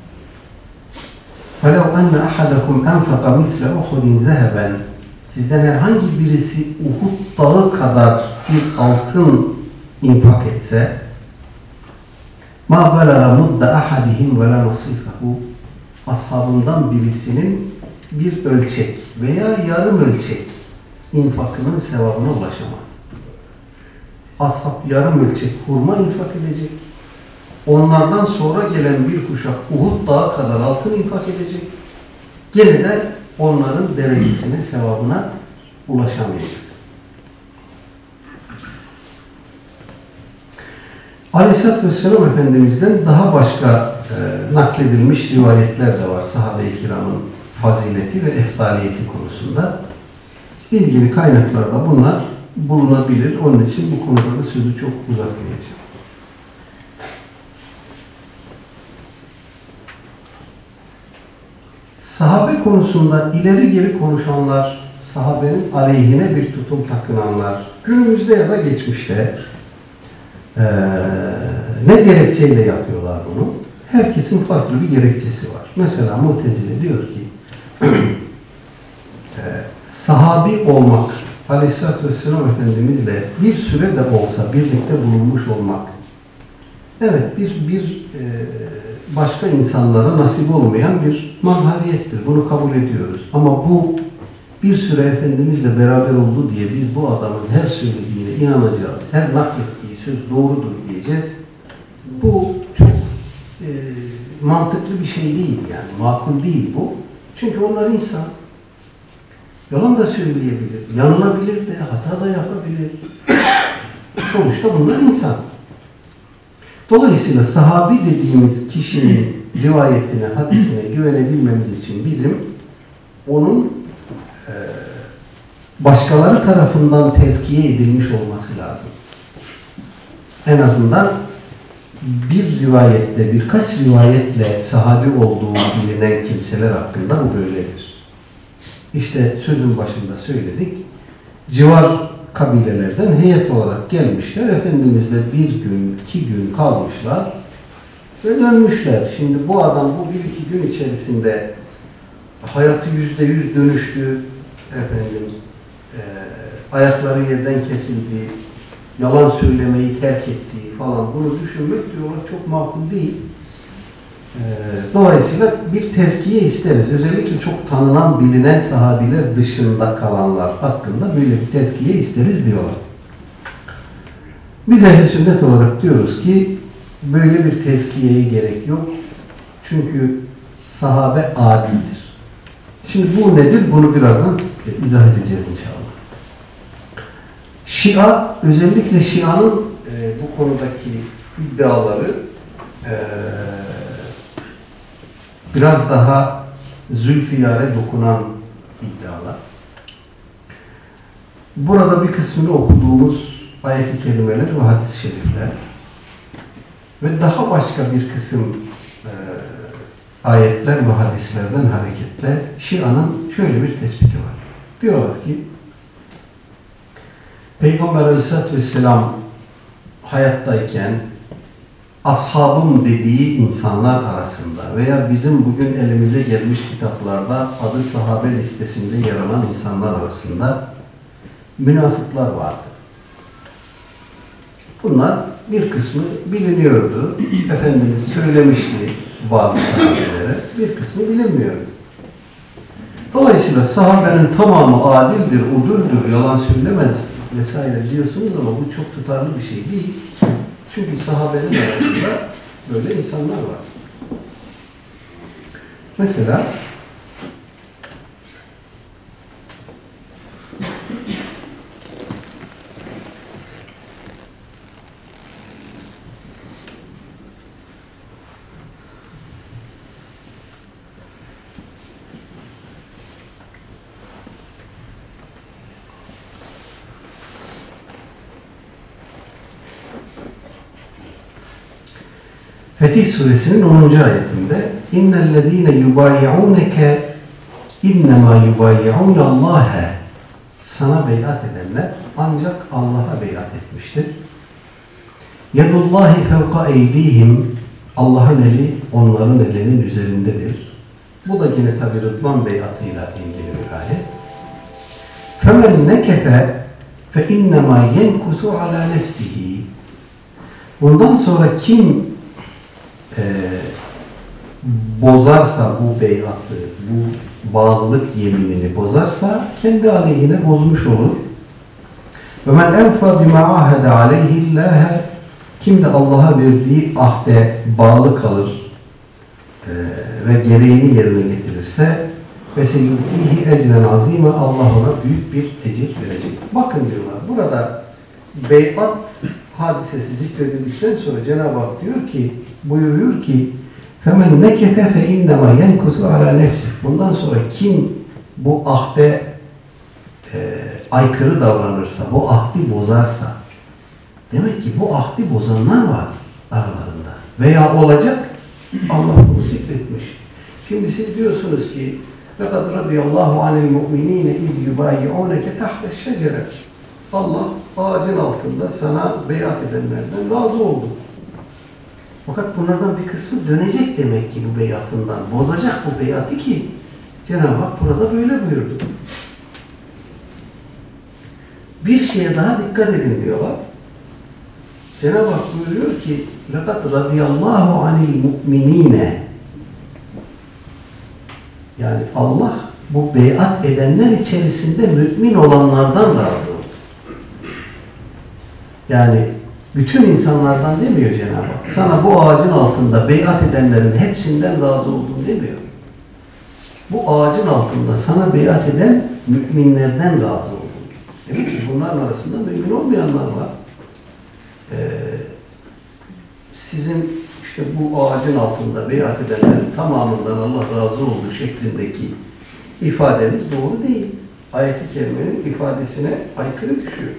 فَلَوْ أَنَّ أَحَدَكُمْ أَنْفَقَ مِثْلَ اُحُدٍ ذَهَبًا, sizden herhangi birisi Uhud dağı kadar bir altın infak etse, مَا بَلَغَ مُدَّ أَحَدِهِمْ وَلَا نَصِيفَهُ, ashabından birisinin bir ölçek veya yarım ölçek infakının sevabına ulaşamaz. Ashab yarım ölçek hurma infak edecek. Onlardan sonra gelen bir kuşak Uhud dağı kadar altın infak edecek. Gene de onların derecesine, sevabına ulaşamayacak. Aleyhisselatü Vesselam Efendimiz'den daha başka e, nakledilmiş rivayetler de var sahabe-i kiramın fazileti ve eftaliyeti konusunda. İlgili kaynaklarda bunlar bulunabilir. Onun için bu konuda da sözü çok uzatmayacağım. sahabe konusunda ileri geri konuşanlar, sahabenin aleyhine bir tutum takınanlar, günümüzde ya da geçmişte ee, ne gerekçeyle yapıyorlar bunu? Herkesin farklı bir gerekçesi var. Mesela Mu'tezile diyor ki e, sahabi olmak, Aleyhisselatü Vesselam Efendimizle bir süre de olsa birlikte bulunmuş olmak, evet bir, bir e, başka insanlara nasip olmayan bir mazhariyettir. Bunu kabul ediyoruz. Ama bu bir süre Efendimizle beraber oldu diye biz bu adamın her söylediğine inanacağız, her naklettiği söz doğrudur diyeceğiz. Bu çok e, mantıklı bir şey değil yani, makul değil bu. Çünkü onlar insan. Yalan da söyleyebilir, yanılabilir de, hata da yapabilir. Sonuçta bunlar insan. Dolayısıyla sahabi dediğimiz kişinin rivayetine, hadisine güvenebilmemiz için bizim onun e, başkaları tarafından tezkiye edilmiş olması lazım. En azından bir rivayette, birkaç rivayetle sahabi olduğu bilinen kimseler hakkında bu böyledir. İşte sözün başında söyledik. Civar kabilelerden heyet olarak gelmişler. Efendimizle bir gün, iki gün kalmışlar ve dönmüşler. Şimdi bu adam bu bir iki gün içerisinde hayatı yüzde yüz dönüştü. Efendim, e, ayakları yerden kesildi, yalan söylemeyi terk ettiği falan, bunu düşünmek diyorlar çok makul değil. Ee, dolayısıyla bir tezkiye isteriz. Özellikle çok tanınan, bilinen sahabiler dışında kalanlar hakkında böyle bir tezkiye isteriz diyorlar. Biz ehl-i sünnet olarak diyoruz ki böyle bir tezkiyeye gerek yok. Çünkü sahabe adildir. Şimdi bu nedir? Bunu birazdan izah edeceğiz inşallah. Şia, özellikle Şia'nın e, bu konudaki iddiaları e, biraz daha zülfiyare dokunan iddialar. Burada bir kısmını okuduğumuz ayet-i kerimeler ve hadis-i şerifler ve daha başka bir kısım e, ayetler ve hadislerden hareketle Şia'nın şöyle bir tespiti var. Diyorlar ki Peygamber Aleyhisselatü Vesselam hayattayken ashabım dediği insanlar arasında veya bizim bugün elimize gelmiş kitaplarda adı sahabe listesinde yer alan insanlar arasında münafıklar vardı. Bunlar bir kısmı biliniyordu. Efendimiz söylemişti bazı sahabelere, bir kısmı bilinmiyordu. Dolayısıyla sahabenin tamamı adildir, uduldür, yalan söylemez vesaire diyorsunuz ama bu çok tutarlı bir şey değil. Çünkü sahabenin arasında böyle insanlar var. Mesela Fetih Suresinin onuncu ayetinde İnnellezîne yubâyi'ûneke innemâ yubâyi'ûnallâhe sana beyat edenler ancak Allah'a beyat etmiştir. Yedullâhi fevka eydîhim Allah'ın eli onların elinin üzerindedir. Bu da yine tabi Rıdvan beyatıyla ilgili bir ayet. فَمَنْ نَكَفَ فَاِنَّمَا يَنْكُثُ عَلَى نَفْسِهِ Bundan sonra kim e, bozarsa bu beyatı, bu bağlılık yeminini bozarsa kendi aleyhine bozmuş olur. وَمَنْ اَنْفَى بِمَا عَهَدَ عَلَيْهِ اللّٰهَ Kim de Allah'a verdiği ahde bağlı kalır e, ve gereğini yerine getirirse وَسَيُّتِيهِ اَجْرًا عَظ۪يمًا Allah ona büyük bir ecir verecek. Bakın diyorlar, burada beyat hadisesi zikredildikten sonra Cenab-ı Hak diyor ki, buyuruyor ki فَمَنْ نَكَتَ فَاِنَّمَا يَنْكُسُ عَلَى نَفْسِهِ Bundan sonra kim bu ahde e, aykırı davranırsa, bu ahdi bozarsa, demek ki bu ahdi bozanlar var aralarında. Veya olacak, Allah bunu zikretmiş. Şimdi siz diyorsunuz ki, لَقَدْ رَضِيَ اللّٰهُ عَنِ الْمُؤْمِنِينَ اِذْ يُبَايِعُونَكَ تَحْتَ الشَّجَرَةِ Allah ağacın altında sana beyat edenlerden razı oldu. Fakat bunlardan bir kısmı dönecek demek ki bu beyatından. Bozacak bu beyatı ki Cenab-ı Hak burada böyle buyurdu. Bir şeye daha dikkat edin diyorlar. Cenab-ı Hak buyuruyor ki لَقَدْ رَضِيَ اللّٰهُ عَنِ الْمُؤْمِنِينَ Yani Allah bu beyat edenler içerisinde mümin olanlardan razı oldu. Yani bütün insanlardan demiyor Cenab-ı Hak. Sana bu ağacın altında beyat edenlerin hepsinden razı oldum demiyor. Bu ağacın altında sana beyat eden müminlerden razı oldum. Demek ki bunların arasında mümin olmayanlar var. Ee, sizin işte bu ağacın altında beyat edenlerin tamamından Allah razı oldu şeklindeki ifadeniz doğru değil. Ayet-i Kerime'nin ifadesine aykırı düşüyor.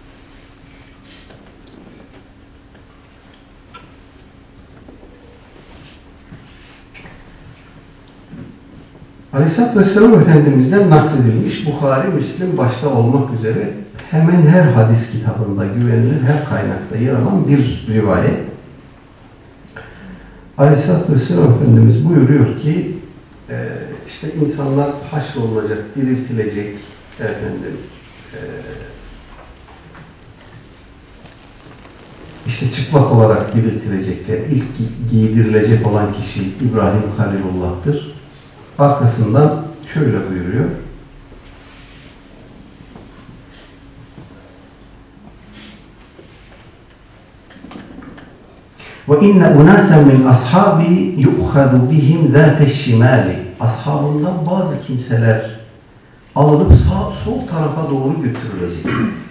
Aleyhisselatü Vesselam Efendimiz'den nakledilmiş Bukhari, Müslim başta olmak üzere hemen her hadis kitabında güvenilir, her kaynakta yer alan bir rivayet. Aleyhisselatü Vesselam Efendimiz buyuruyor ki e, işte insanlar haşrolunacak, diriltilecek efendim e, işte çıplak olarak diriltilecekler. İlk giydirilecek olan kişi İbrahim Halilullah'tır. Arkasından şöyle buyuruyor. وَاِنَّ اُنَاسًا مِنْ أَصْحَابِ يُؤْخَذُ بِهِمْ ذَاتَ الشِّمَالِ Ashabından bazı kimseler alınıp sağ, sol tarafa doğru götürülecek.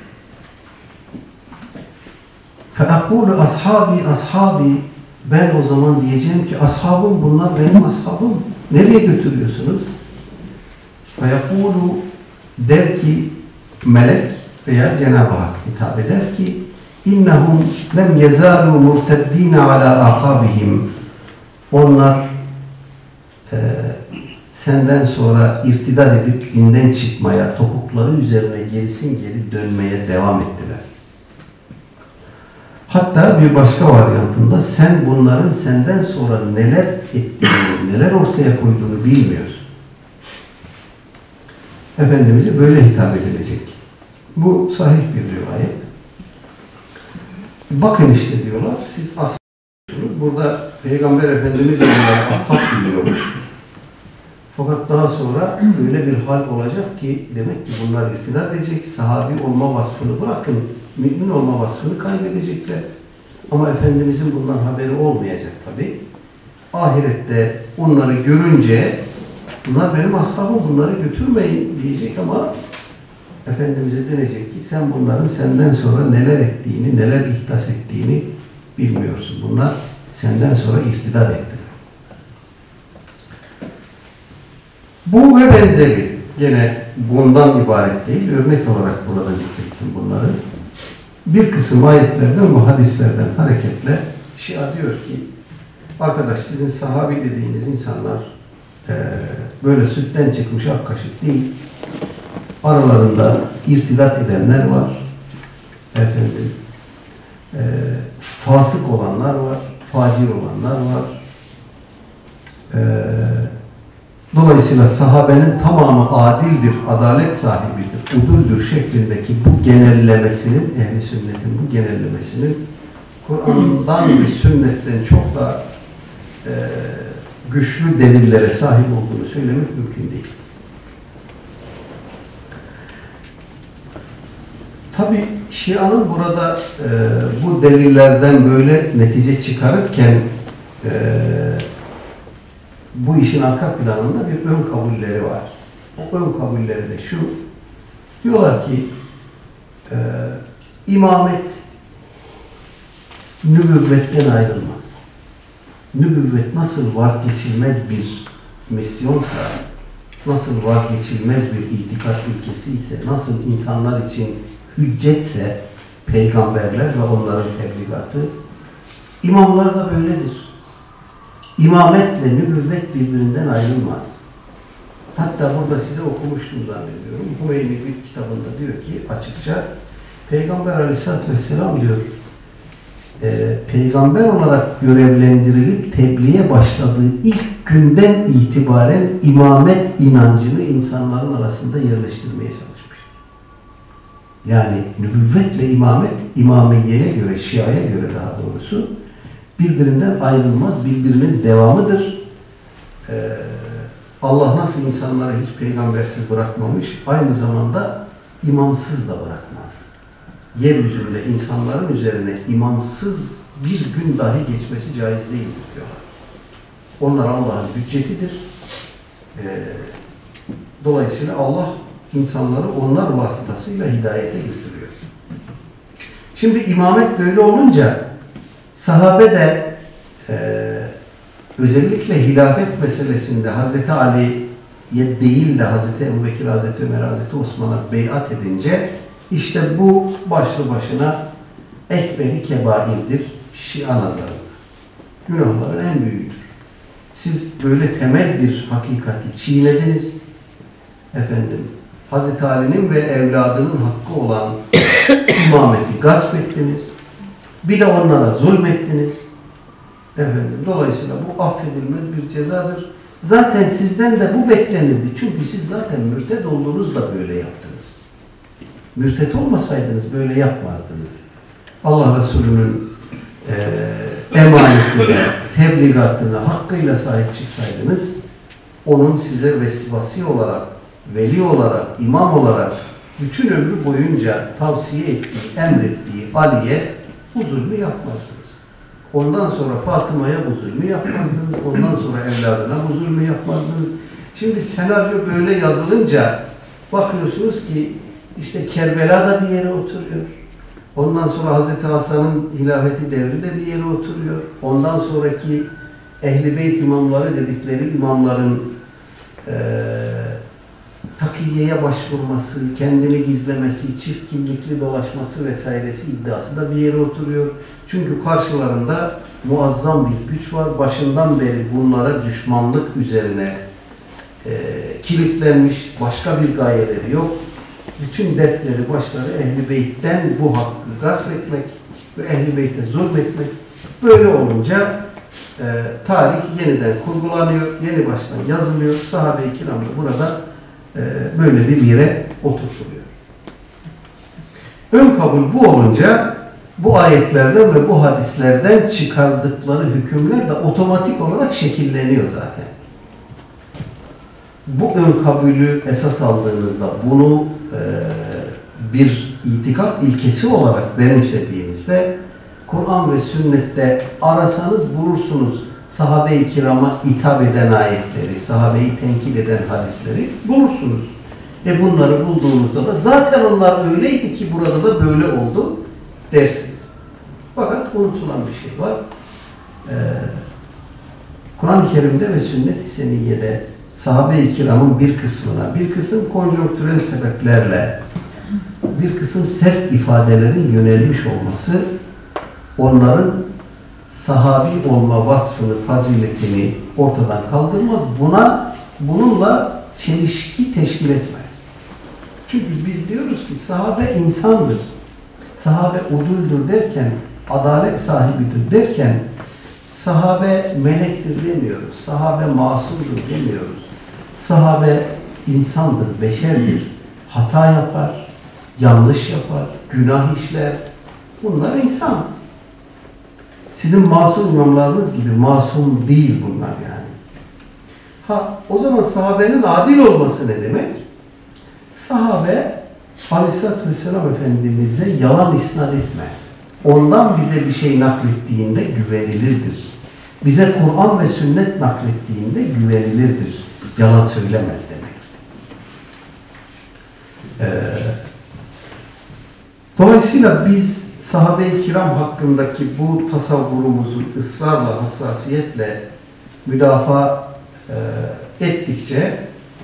فَاَقُولُ ashabi ashabi Ben o zaman diyeceğim ki ashabım bunlar benim ashabım. Nereye götürüyorsunuz? فَيَقُولُ Der ki melek veya Cenab-ı Hak hitap eder ki İnnehum lem yezalu murteddin ala aqabihim. Onlar e, senden sonra irtidat edip dinden çıkmaya, topukları üzerine gerisin geri dönmeye devam ettiler. Hatta bir başka varyantında sen bunların senden sonra neler ettiğini, neler ortaya koyduğunu bilmiyorsun. Efendimiz'e böyle hitap edilecek. Bu sahih bir rivayet. Bakın işte diyorlar, siz ashab. Burada Peygamber Efendimiz onları ashab biliyormuş. Fakat daha sonra öyle bir hal olacak ki demek ki bunlar irtidat edecek, sahabi olma vasfını bırakın, mümin olma vasfını kaybedecekler. Ama Efendimizin bundan haberi olmayacak tabi. Ahirette onları görünce bunlar benim ashabım, bunları götürmeyin diyecek ama Efendimiz'e denecek ki sen bunların senden sonra neler ettiğini, neler ihdas ettiğini bilmiyorsun. Bunlar senden sonra irtidat ettiler. Bu ve benzeri gene bundan ibaret değil. Örnek olarak burada zikrettim bunları. Bir kısım ayetlerden, bu hadislerden hareketle Şia diyor ki arkadaş sizin sahabi dediğiniz insanlar e, böyle sütten çıkmış ak kaşık değil. Aralarında irtidat edenler var. Efendim, e, fasık olanlar var. Facir olanlar var. E, dolayısıyla sahabenin tamamı adildir, adalet sahibidir, uduldür şeklindeki bu genellemesinin, ehl-i sünnetin bu genellemesinin Kur'an'dan ve sünnetten çok da e, güçlü delillere sahip olduğunu söylemek mümkün değil. Tabi Şia'nın burada e, bu delillerden böyle netice çıkarırken e, bu işin arka planında bir ön kabulleri var. O ön kabulleri de şu, diyorlar ki e, imamet nübüvvetten ayrılmaz. Nübüvvet nasıl vazgeçilmez bir misyonsa, nasıl vazgeçilmez bir itikat ilkesi ise, nasıl insanlar için hüccetse peygamberler ve onların tebligatı, imamlar da böyledir. İmametle nübüvvet birbirinden ayrılmaz. Hatta burada size okumuştum zannediyorum. Hümeyni bir kitabında diyor ki açıkça Peygamber Aleyhisselatü Vesselam diyor e, peygamber olarak görevlendirilip tebliğe başladığı ilk günden itibaren imamet inancını insanların arasında yerleştirmeye çalışmış. Yani nübüvvetle imamet, İmamiyye'ye göre, Şia'ya göre daha doğrusu birbirinden ayrılmaz, birbirinin devamıdır. Ee, Allah nasıl insanları hiç peygambersiz bırakmamış, aynı zamanda imamsız da bırakmaz. Yeryüzünde insanların üzerine imamsız bir gün dahi geçmesi caiz değildir diyorlar. Onlar Allah'ın hüccetidir. Ee, dolayısıyla Allah insanları onlar vasıtasıyla hidayete getiriyor. Şimdi imamet böyle olunca sahabe de e, özellikle hilafet meselesinde Hazreti Ali'ye değil de Hazreti Ebubekir, Hazreti Ömer, Hazreti Osman'a beyat edince işte bu başlı başına ekberi kebairdir Şia nazarında. Günahların en büyüğüdür. Siz böyle temel bir hakikati çiğnediniz. Efendim, Hazreti Ali'nin ve evladının hakkı olan imameti gasp ettiniz. Bir de onlara zulmettiniz. Efendim, dolayısıyla bu affedilmez bir cezadır. Zaten sizden de bu beklenirdi. Çünkü siz zaten mürted olduğunuzda böyle yaptınız. Mürted olmasaydınız böyle yapmazdınız. Allah Resulü'nün e, emanetine, tebligatına hakkıyla sahip çıksaydınız, onun size vesvasi olarak, veli olarak, imam olarak bütün ömrü boyunca tavsiye ettiği, emrettiği Ali'ye bu zulmü yapmazdınız. Ondan sonra Fatıma'ya bu zulmü yapmazdınız. Ondan sonra evladına bu zulmü yapmazdınız. Şimdi senaryo böyle yazılınca bakıyorsunuz ki işte Kerbela da bir yere oturuyor. Ondan sonra Hazreti Hasan'ın hilafeti devri de bir yere oturuyor. Ondan sonraki Ehl-i Beyt imamları dedikleri imamların e, takiyeye başvurması, kendini gizlemesi, çift kimlikli dolaşması vesairesi iddiası da bir yere oturuyor. Çünkü karşılarında muazzam bir güç var. Başından beri bunlara düşmanlık üzerine e, kilitlenmiş, başka bir gayeleri yok. Bütün dertleri, başları Ehl-i Beyt'ten bu hakkı gasp etmek ve Ehl-i Beyt'e zulmetmek. Böyle olunca e, tarih yeniden kurgulanıyor, yeni baştan yazılıyor. Sahabe-i kiram da burada e, böyle bir yere oturtuluyor. Ön kabul bu olunca bu ayetlerden ve bu hadislerden çıkardıkları hükümler de otomatik olarak şekilleniyor zaten. Bu ön kabulü esas aldığınızda, bunu e, bir itikat ilkesi olarak benimsediğinizde, Kur'an ve sünnette arasanız bulursunuz sahabe-i kirama hitap eden ayetleri, sahabeyi tenkit eden hadisleri bulursunuz. E bunları bulduğunuzda da zaten onlar öyleydi ki burada da böyle oldu dersiniz. Fakat unutulan bir şey var. Ee, Kur'an-ı Kerim'de ve sünnet-i seniyyede sahabe-i kiramın bir kısmına, bir kısım konjonktürel sebeplerle, bir kısım sert ifadelerin yönelmiş olması, onların sahabi olma vasfını, faziletini ortadan kaldırmaz. Buna, bununla çelişki teşkil etmez. Çünkü biz diyoruz ki sahabe insandır. Sahabe uduldür derken, adalet sahibidir derken, sahabe melektir demiyoruz. Sahabe masumdur demiyoruz. Sahabe insandır, beşerdir. Hata yapar, yanlış yapar, günah işler. Bunlar insan. Sizin masum imamlarınız gibi masum değil bunlar yani. Ha, o zaman sahabenin adil olması ne demek? Sahabe Aleyhisselatü Vesselam Efendimiz'e yalan isnat etmez. Ondan bize bir şey naklettiğinde güvenilirdir. Bize Kur'an ve sünnet naklettiğinde güvenilirdir. Yalan söylemez demek. Ee, dolayısıyla biz sahabe-i kiram hakkındaki bu tasavvurumuzu ısrarla, hassasiyetle müdafaa e, ettikçe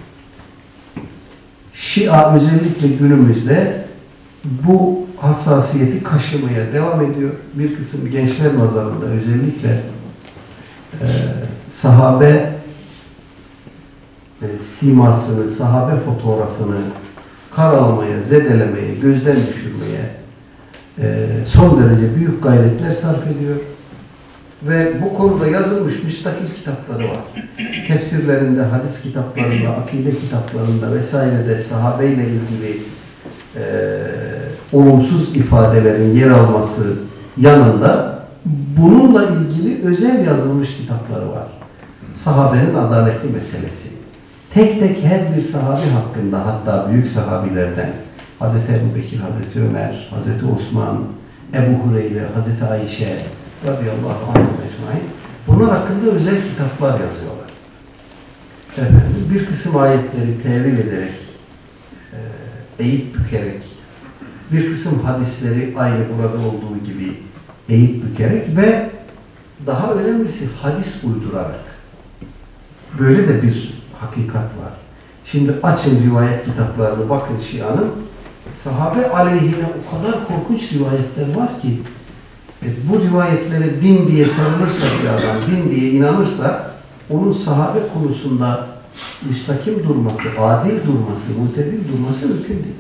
Şia özellikle günümüzde bu hassasiyeti kaşımaya devam ediyor. Bir kısım gençler nazarında özellikle e, sahabe e, e, simasını, sahabe fotoğrafını karalamaya, zedelemeye, gözden düşürmeye e, son derece büyük gayretler sarf ediyor. Ve bu konuda yazılmış müstakil kitapları var. Tefsirlerinde, hadis kitaplarında, akide kitaplarında vesairede sahabeyle ilgili e, olumsuz ifadelerin yer alması yanında bununla ilgili özel yazılmış kitapları var. Sahabenin adaleti meselesi. Tek tek her bir sahabi hakkında, hatta büyük sahabilerden Hazreti Ebubekir, Hazreti Ömer, Hazreti Osman, Ebu Hureyre, Hazreti Ayşe radıyallahu anh ecmaîn, bunlar hakkında özel kitaplar yazıyorlar. Efendim, bir kısım ayetleri tevil ederek, e, eğip bükerek, bir kısım hadisleri aynı burada olduğu gibi eğip bükerek ve daha önemlisi hadis uydurarak. Böyle de bir hakikat var. Şimdi açın rivayet kitaplarını, bakın Şia'nın sahabe aleyhine o kadar korkunç rivayetler var ki e, bu rivayetlere din diye sarılırsa bir adam, din diye inanırsa onun sahabe konusunda müstakim durması, adil durması, mutedil durması mümkün değil.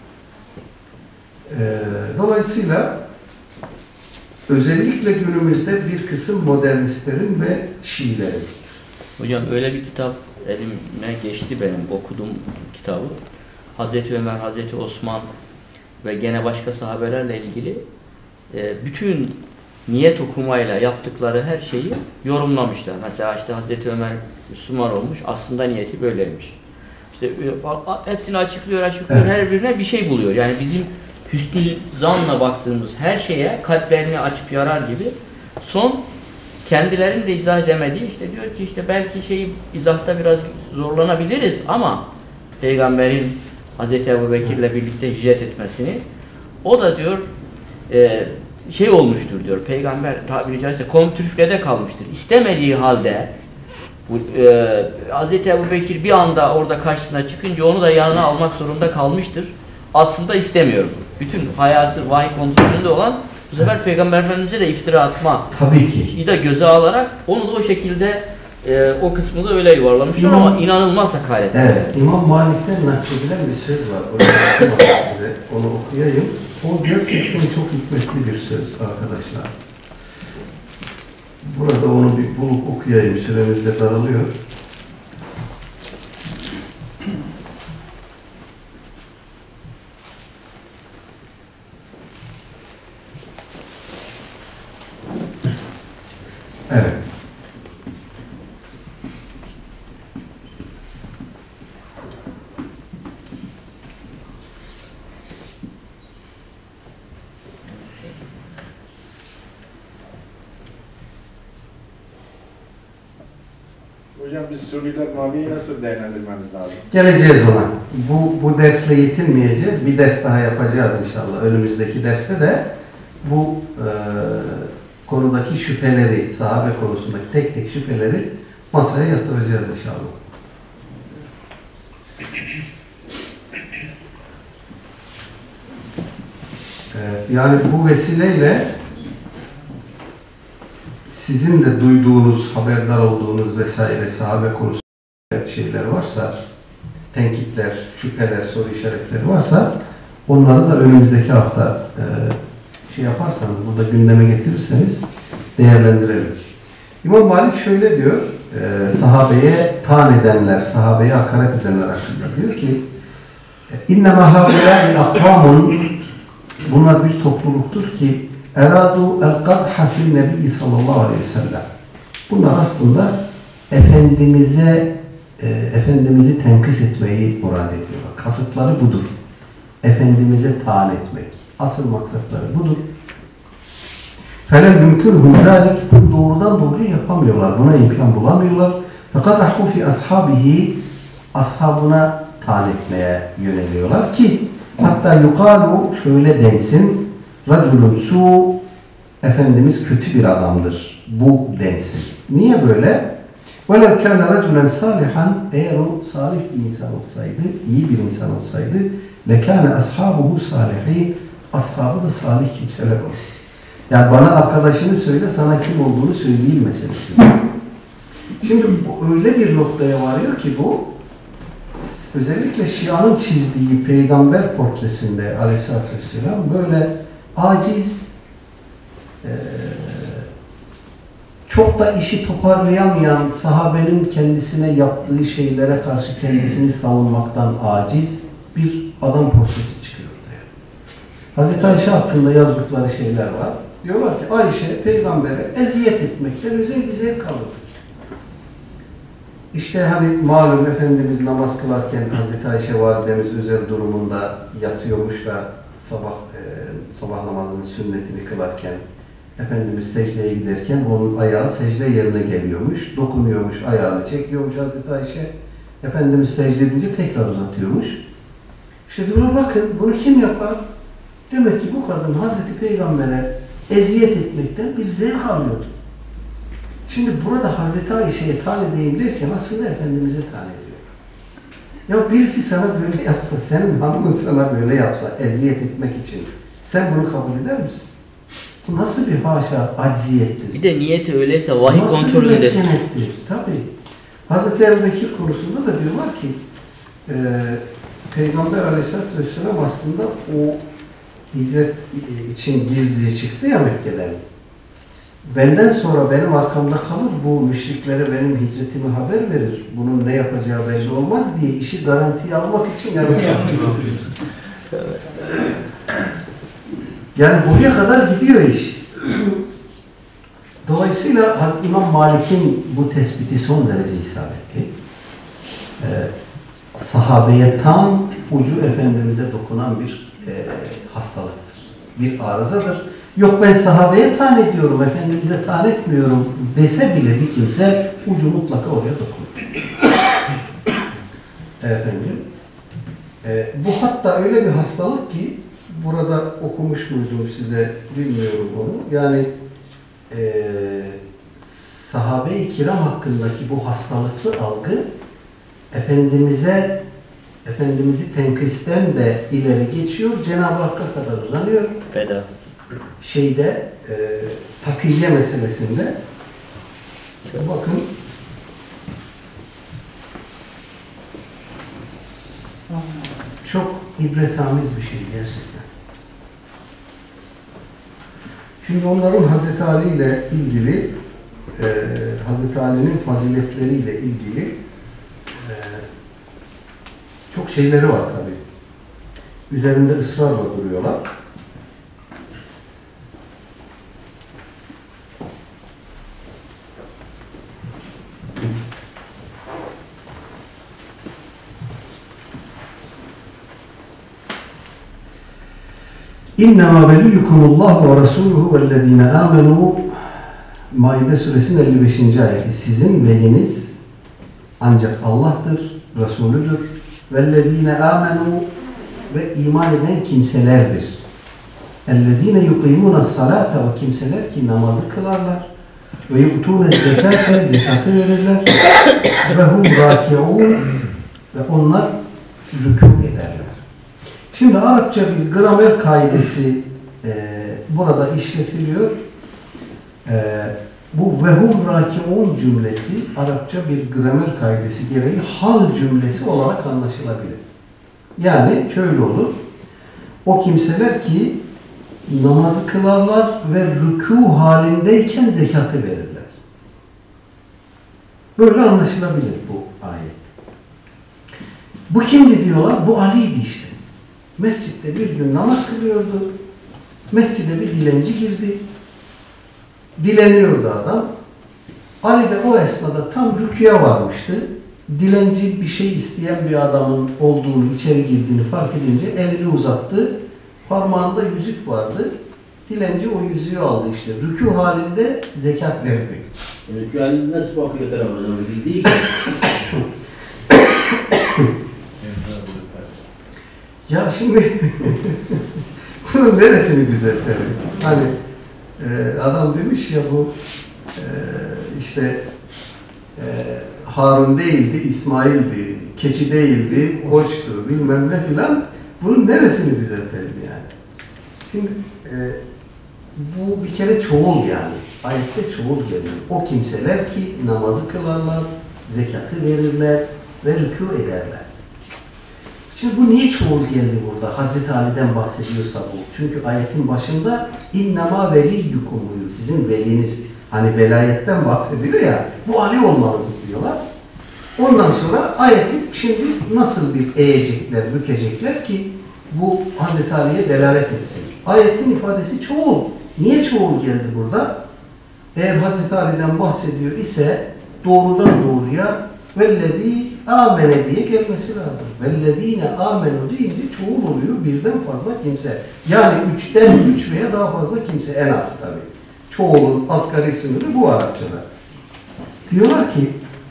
E, dolayısıyla özellikle günümüzde bir kısım modernistlerin ve Şiilerin. Hocam öyle bir kitap elime geçti benim okuduğum kitabı. Hazreti Ömer, Hazreti Osman ve gene başka sahabelerle ilgili e, bütün niyet okumayla yaptıkları her şeyi yorumlamışlar. Mesela işte Hazreti Ömer Müslüman olmuş, aslında niyeti böyleymiş. İşte hepsini açıklıyor, açıklıyor, evet. Her birine bir şey buluyor. Yani bizim hüsnü zanla baktığımız her şeye kalplerini açıp yarar gibi. Son kendilerinin de izah edemediği, işte diyor ki işte belki şeyi izahta biraz zorlanabiliriz ama Peygamberin Hazreti Ebubekir'le birlikte hicret etmesini, o da diyor e, şey olmuştur diyor, Peygamber tabiri caizse kontrflede kalmıştır. İstemediği halde bu, e, Hazreti Ebubekir bir anda orada karşısına çıkınca onu da yanına almak zorunda kalmıştır. Aslında istemiyor. Bütün hayatı vahiy kontrolünde olan, bu sefer Peygamber Efendimiz'e de iftira atma tabii ki de göze alarak onu da o şekilde e, o kısmı da öyle yuvarlamışlar ama inanılmaz hakaret. Evet, İmam Malik'ten nakledilen bir söz var. Burada size onu okuyayım. O gerçekten çok hikmetli bir söz arkadaşlar. Burada onu bir bulup okuyayım. Süremiz de daralıyor. Evet. Hocam biz Suriler Mavi'yi nasıl değerlendirmemiz lazım? Geleceğiz ona. Bu, bu dersle yetinmeyeceğiz. Bir ders daha yapacağız inşallah. Önümüzdeki derste de bu e, konudaki şüpheleri, sahabe konusundaki tek tek şüpheleri masaya yatıracağız inşallah. E, yani bu vesileyle sizin de duyduğunuz, haberdar olduğunuz vesaire sahabe konusunda şeyler varsa, tenkitler, şüpheler, soru işaretleri varsa onları da önümüzdeki hafta e, şey yaparsanız, burada gündeme getirirseniz değerlendirelim. İmam Malik şöyle diyor, e, sahabeye taan edenler, sahabeye hakaret edenler hakkında diyor ki اِنَّمَا هَاُولَٰئِ اَقْوَامٌ bunlar bir topluluktur ki eradu el-kadha fil nebi sallallahu aleyhi ve sellem. Bunlar aslında Efendimiz'e e, Efendimiz'i tenkis etmeyi murad ediyorlar. Kasıtları budur. Efendimiz'e taan etmek. Asıl maksatları budur. Felem mümkünhum zalik, bu doğrudan doğruya yapamıyorlar. Buna imkan bulamıyorlar. Fakat ahhu fi ashabihi, ashabına taan etmeye yöneliyorlar ki hatta yukalu şöyle densin, raculun su, Efendimiz kötü bir adamdır. Bu densin. Niye böyle? وَلَوْ كَانَ رَجُلًا صَالِحًا eğer o salih bir insan olsaydı, iyi bir insan olsaydı لَكَانَ أَصْحَابُهُ صَالِحِينَ ashabı da salih kimseler olur. Yani bana arkadaşını söyle, sana kim olduğunu söyleyeyim meselesi. Şimdi bu öyle bir noktaya varıyor ki bu, özellikle Şia'nın çizdiği peygamber portresinde aleyhissalatü vesselam böyle aciz, e, çok da işi toparlayamayan, sahabenin kendisine yaptığı şeylere karşı kendisini savunmaktan aciz bir adam portresi çıkıyor ortaya. Hazreti Ayşe hakkında yazdıkları şeyler var. Diyorlar ki Ayşe peygambere eziyet etmekten özel bir zevk alır. İşte hani malum Efendimiz namaz kılarken Hazreti Ayşe validemiz özel durumunda yatıyormuş da sabah e, sabah namazının sünnetini kılarken Efendimiz secdeye giderken onun ayağı secde yerine geliyormuş, dokunuyormuş, ayağını çekiyormuş Hazreti Ayşe. Efendimiz secde edince tekrar uzatıyormuş. İşte diyorlar bakın bunu kim yapar? Demek ki bu kadın Hazreti Peygamber'e eziyet etmekten bir zevk alıyordu. Şimdi burada Hazreti Ayşe'ye tan edeyim derken aslında Efendimiz'e tan ediyor. Ya birisi sana böyle yapsa, senin hanımın sana böyle yapsa eziyet etmek için sen bunu kabul eder misin? Bu nasıl bir haşa acziyettir? Bir de niyeti öyleyse vahiy Nasıl kontrolünde. Nasıl bir meskenettir? Tabii. Hazreti Ebu Bekir konusunda da diyorlar ki e, Peygamber Aleyhisselatü Vesselam aslında o hicret için gizlice çıktı ya Mekke'den. Benden sonra benim arkamda kalır, bu müşriklere benim hicretimi haber verir. Bunun ne yapacağı belli olmaz diye işi garantiye almak için yani Yani buraya kadar gidiyor iş. Dolayısıyla Hazreti İmam Malik'in bu tespiti son derece isabetli. Ee, sahabeye tam ucu Efendimiz'e dokunan bir e, hastalıktır. Bir arızadır. Yok ben sahabeye tan ediyorum, Efendimiz'e tan etmiyorum dese bile bir kimse ucu mutlaka oraya dokunur. Efendim, e, bu hatta öyle bir hastalık ki burada okumuş muydum size bilmiyorum onu. Yani e, sahabe-i kiram hakkındaki bu hastalıklı algı Efendimiz'e Efendimiz'i tenkisten de ileri geçiyor. Cenab-ı Hakk'a kadar uzanıyor. Feda. Şeyde e, takiye meselesinde bakın çok ibretamiz bir şey gerçekten. Şimdi onların Hazreti Ali ile ilgili e, Hazreti Ali'nin faziletleriyle ilgili e, çok şeyleri var tabii. Üzerinde ısrarla duruyorlar. İnnemâ veliyukumullahu ve rasûluhu vellezîne âmenû Maide suresinin elli beşinci ayeti. Sizin veliniz ancak Allah'tır, Resulüdür. Vellezîne âmenû ve iman eden kimselerdir. Ellezîne yukîmûne's-salâte ve kimseler ki namazı kılarlar. Ve yu'tûne's-zekâte zekatı verirler. Ve hum râki'ûn ve onlar rükû ederler. Şimdi Arapça bir gramer kaidesi e, burada işletiliyor. E, bu vehum rakiun cümlesi Arapça bir gramer kaidesi gereği hal cümlesi olarak anlaşılabilir. Yani şöyle olur. O kimseler ki namazı kılarlar ve rükû halindeyken zekatı verirler. Böyle anlaşılabilir bu ayet. Bu kimdi diyorlar? Bu Ali'ydi işte. Mescitte bir gün namaz kılıyordu. Mescide bir dilenci girdi. Dileniyordu adam. Ali de o esnada tam rüküye varmıştı. Dilenci bir şey isteyen bir adamın olduğunu, içeri girdiğini fark edince elini uzattı. Parmağında yüzük vardı. Dilenci o yüzüğü aldı işte. Rükû halinde zekat verdi. Rükû halinde nasıl bakıyor tarafına? Bildiği Ya şimdi bunun neresini düzeltelim? Hani e, adam demiş ya bu e, işte e, Harun değildi, İsmail'di, keçi değildi, koçtu, bilmem ne filan. Bunun neresini düzeltelim yani? Şimdi e, bu bir kere çoğul yani. Ayette çoğul geliyor. O kimseler ki namazı kılarlar, zekatı verirler ve rükû ederler. Şimdi bu niye çoğul geldi burada? Hazreti Ali'den bahsediyorsa bu. Çünkü ayetin başında innema veliyyukum buyuruyor. Sizin veliniz. Hani velayetten bahsediliyor ya. Bu Ali olmalı diyorlar. Ondan sonra ayeti şimdi nasıl bir eğecekler, bükecekler ki bu Hazreti Ali'ye delalet etsin. Ayetin ifadesi çoğul. Niye çoğul geldi burada? Eğer Hazreti Ali'den bahsediyor ise doğrudan doğruya vellezî amene diye gelmesi lazım. Vellezîne amenu deyince çoğul oluyor. Birden fazla kimse. Yani üçten üç veya daha fazla kimse en az tabii. Çoğulun asgari sınırı bu Arapçada. Diyorlar ki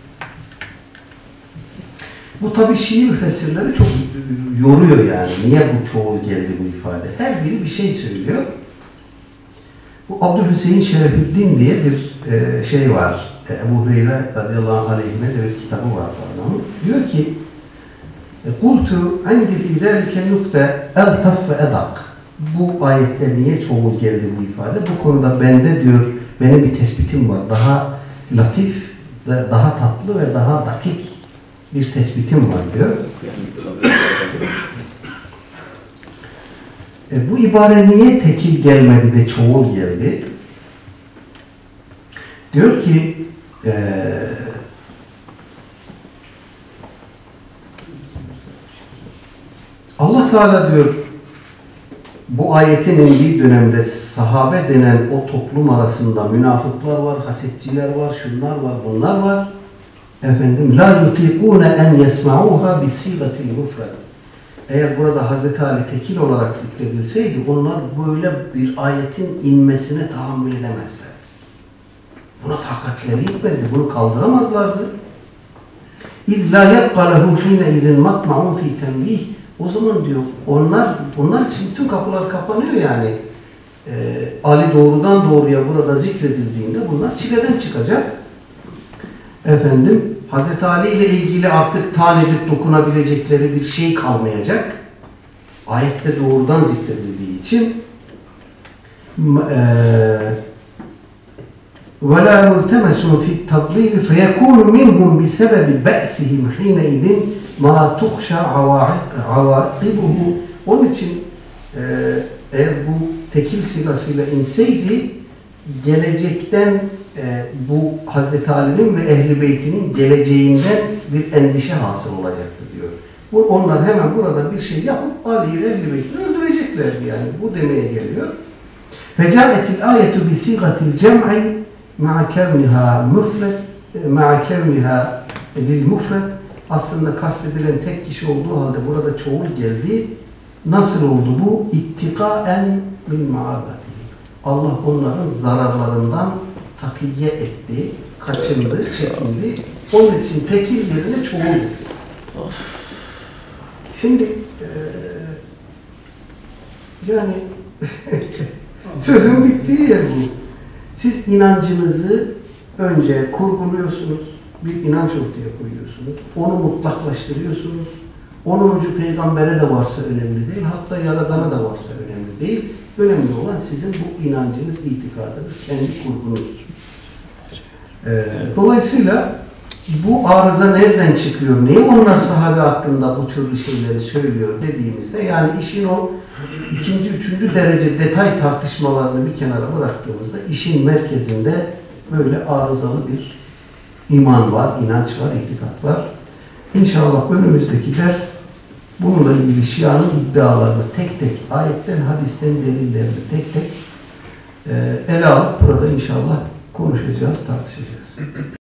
bu tabii Şii müfessirleri çok yoruyor yani. Niye bu çoğul geldi bu ifade? Her biri bir şey söylüyor. Bu Abdülhüseyin Şerefüddin diye bir e, şey var. Ebu Hureyre radıyallahu aleyhine de bir kitabı var adamın. Diyor ki Kultu indi fi zâlike nukte eltaf ve edak. Bu ayette niye çoğul geldi bu ifade? Bu konuda bende diyor, benim bir tespitim var. Daha latif, daha tatlı ve daha dakik bir tespitim var diyor. E, bu ibare niye tekil gelmedi de çoğul geldi? Diyor ki e, Allah Teala diyor bu ayetin indiği dönemde sahabe denen o toplum arasında münafıklar var, hasetçiler var, şunlar var, bunlar var. Efendim la yutikune en yesma'uha bi sigatil mufrad. Eğer burada Hazreti Ali tekil olarak zikredilseydi onlar böyle bir ayetin inmesine tahammül edemezler. Buna takatleri yetmezdi. Bunu kaldıramazlardı. İz la yabqa lehu hine izin matma'un fi tenbih. O zaman diyor onlar onlar için bütün kapılar kapanıyor yani. Ee, Ali doğrudan doğruya burada zikredildiğinde bunlar çileden çıkacak. Efendim Hazreti Ali ile ilgili artık tan edip dokunabilecekleri bir şey kalmayacak. Ayette doğrudan zikredildiği için وَلَا مُلْتَمَسُوا فِي التَّضْلِيلِ فَيَكُونُ مِنْهُمْ بِسَبَبِ بَأْسِهِمْ حِينَئِذٍ مَا تُخْشَى عَوَاقِبُهُ. Onun için eğer bu tekil sigasıyla inseydi gelecekten e, bu Hazreti Ali'nin ve Ehl-i Beyt'inin geleceğinden bir endişe hasıl olacaktı diyor. Bu, onlar hemen burada bir şey yapıp Ali'yi ve Ehl-i Beyt'ini öldüreceklerdi yani. Bu demeye geliyor. Fecaetil ayetu bi sigatil cem'i ma'a kevniha mufred ma'a kevniha lil mufred. Aslında kastedilen tek kişi olduğu halde burada çoğul geldi. Nasıl oldu bu? İttikaen min ma'abati. Allah onların zararlarından takiye etti, kaçındı, çekindi. Onun için tekil yerine çoğul dedi. Şimdi e, yani sözün bittiği yer bu. Siz inancınızı önce kurguluyorsunuz, bir inanç ortaya koyuyorsunuz, onu mutlaklaştırıyorsunuz. Onun ucu peygambere de varsa önemli değil, hatta yaradana da varsa önemli değil. Önemli olan sizin bu inancınız, itikadınız, kendi kurgunuzdur. Ee, dolayısıyla bu arıza nereden çıkıyor? Niye onlar sahabe hakkında bu türlü şeyleri söylüyor dediğimizde, yani işin o ikinci, üçüncü derece detay tartışmalarını bir kenara bıraktığımızda işin merkezinde böyle arızalı bir iman var, inanç var, itikat var. İnşallah önümüzdeki ders bununla ilgili Şia'nın iddialarını tek tek, ayetten, hadisten delillerini tek tek e, ele alıp burada inşallah konuşacağız, tartışacağız.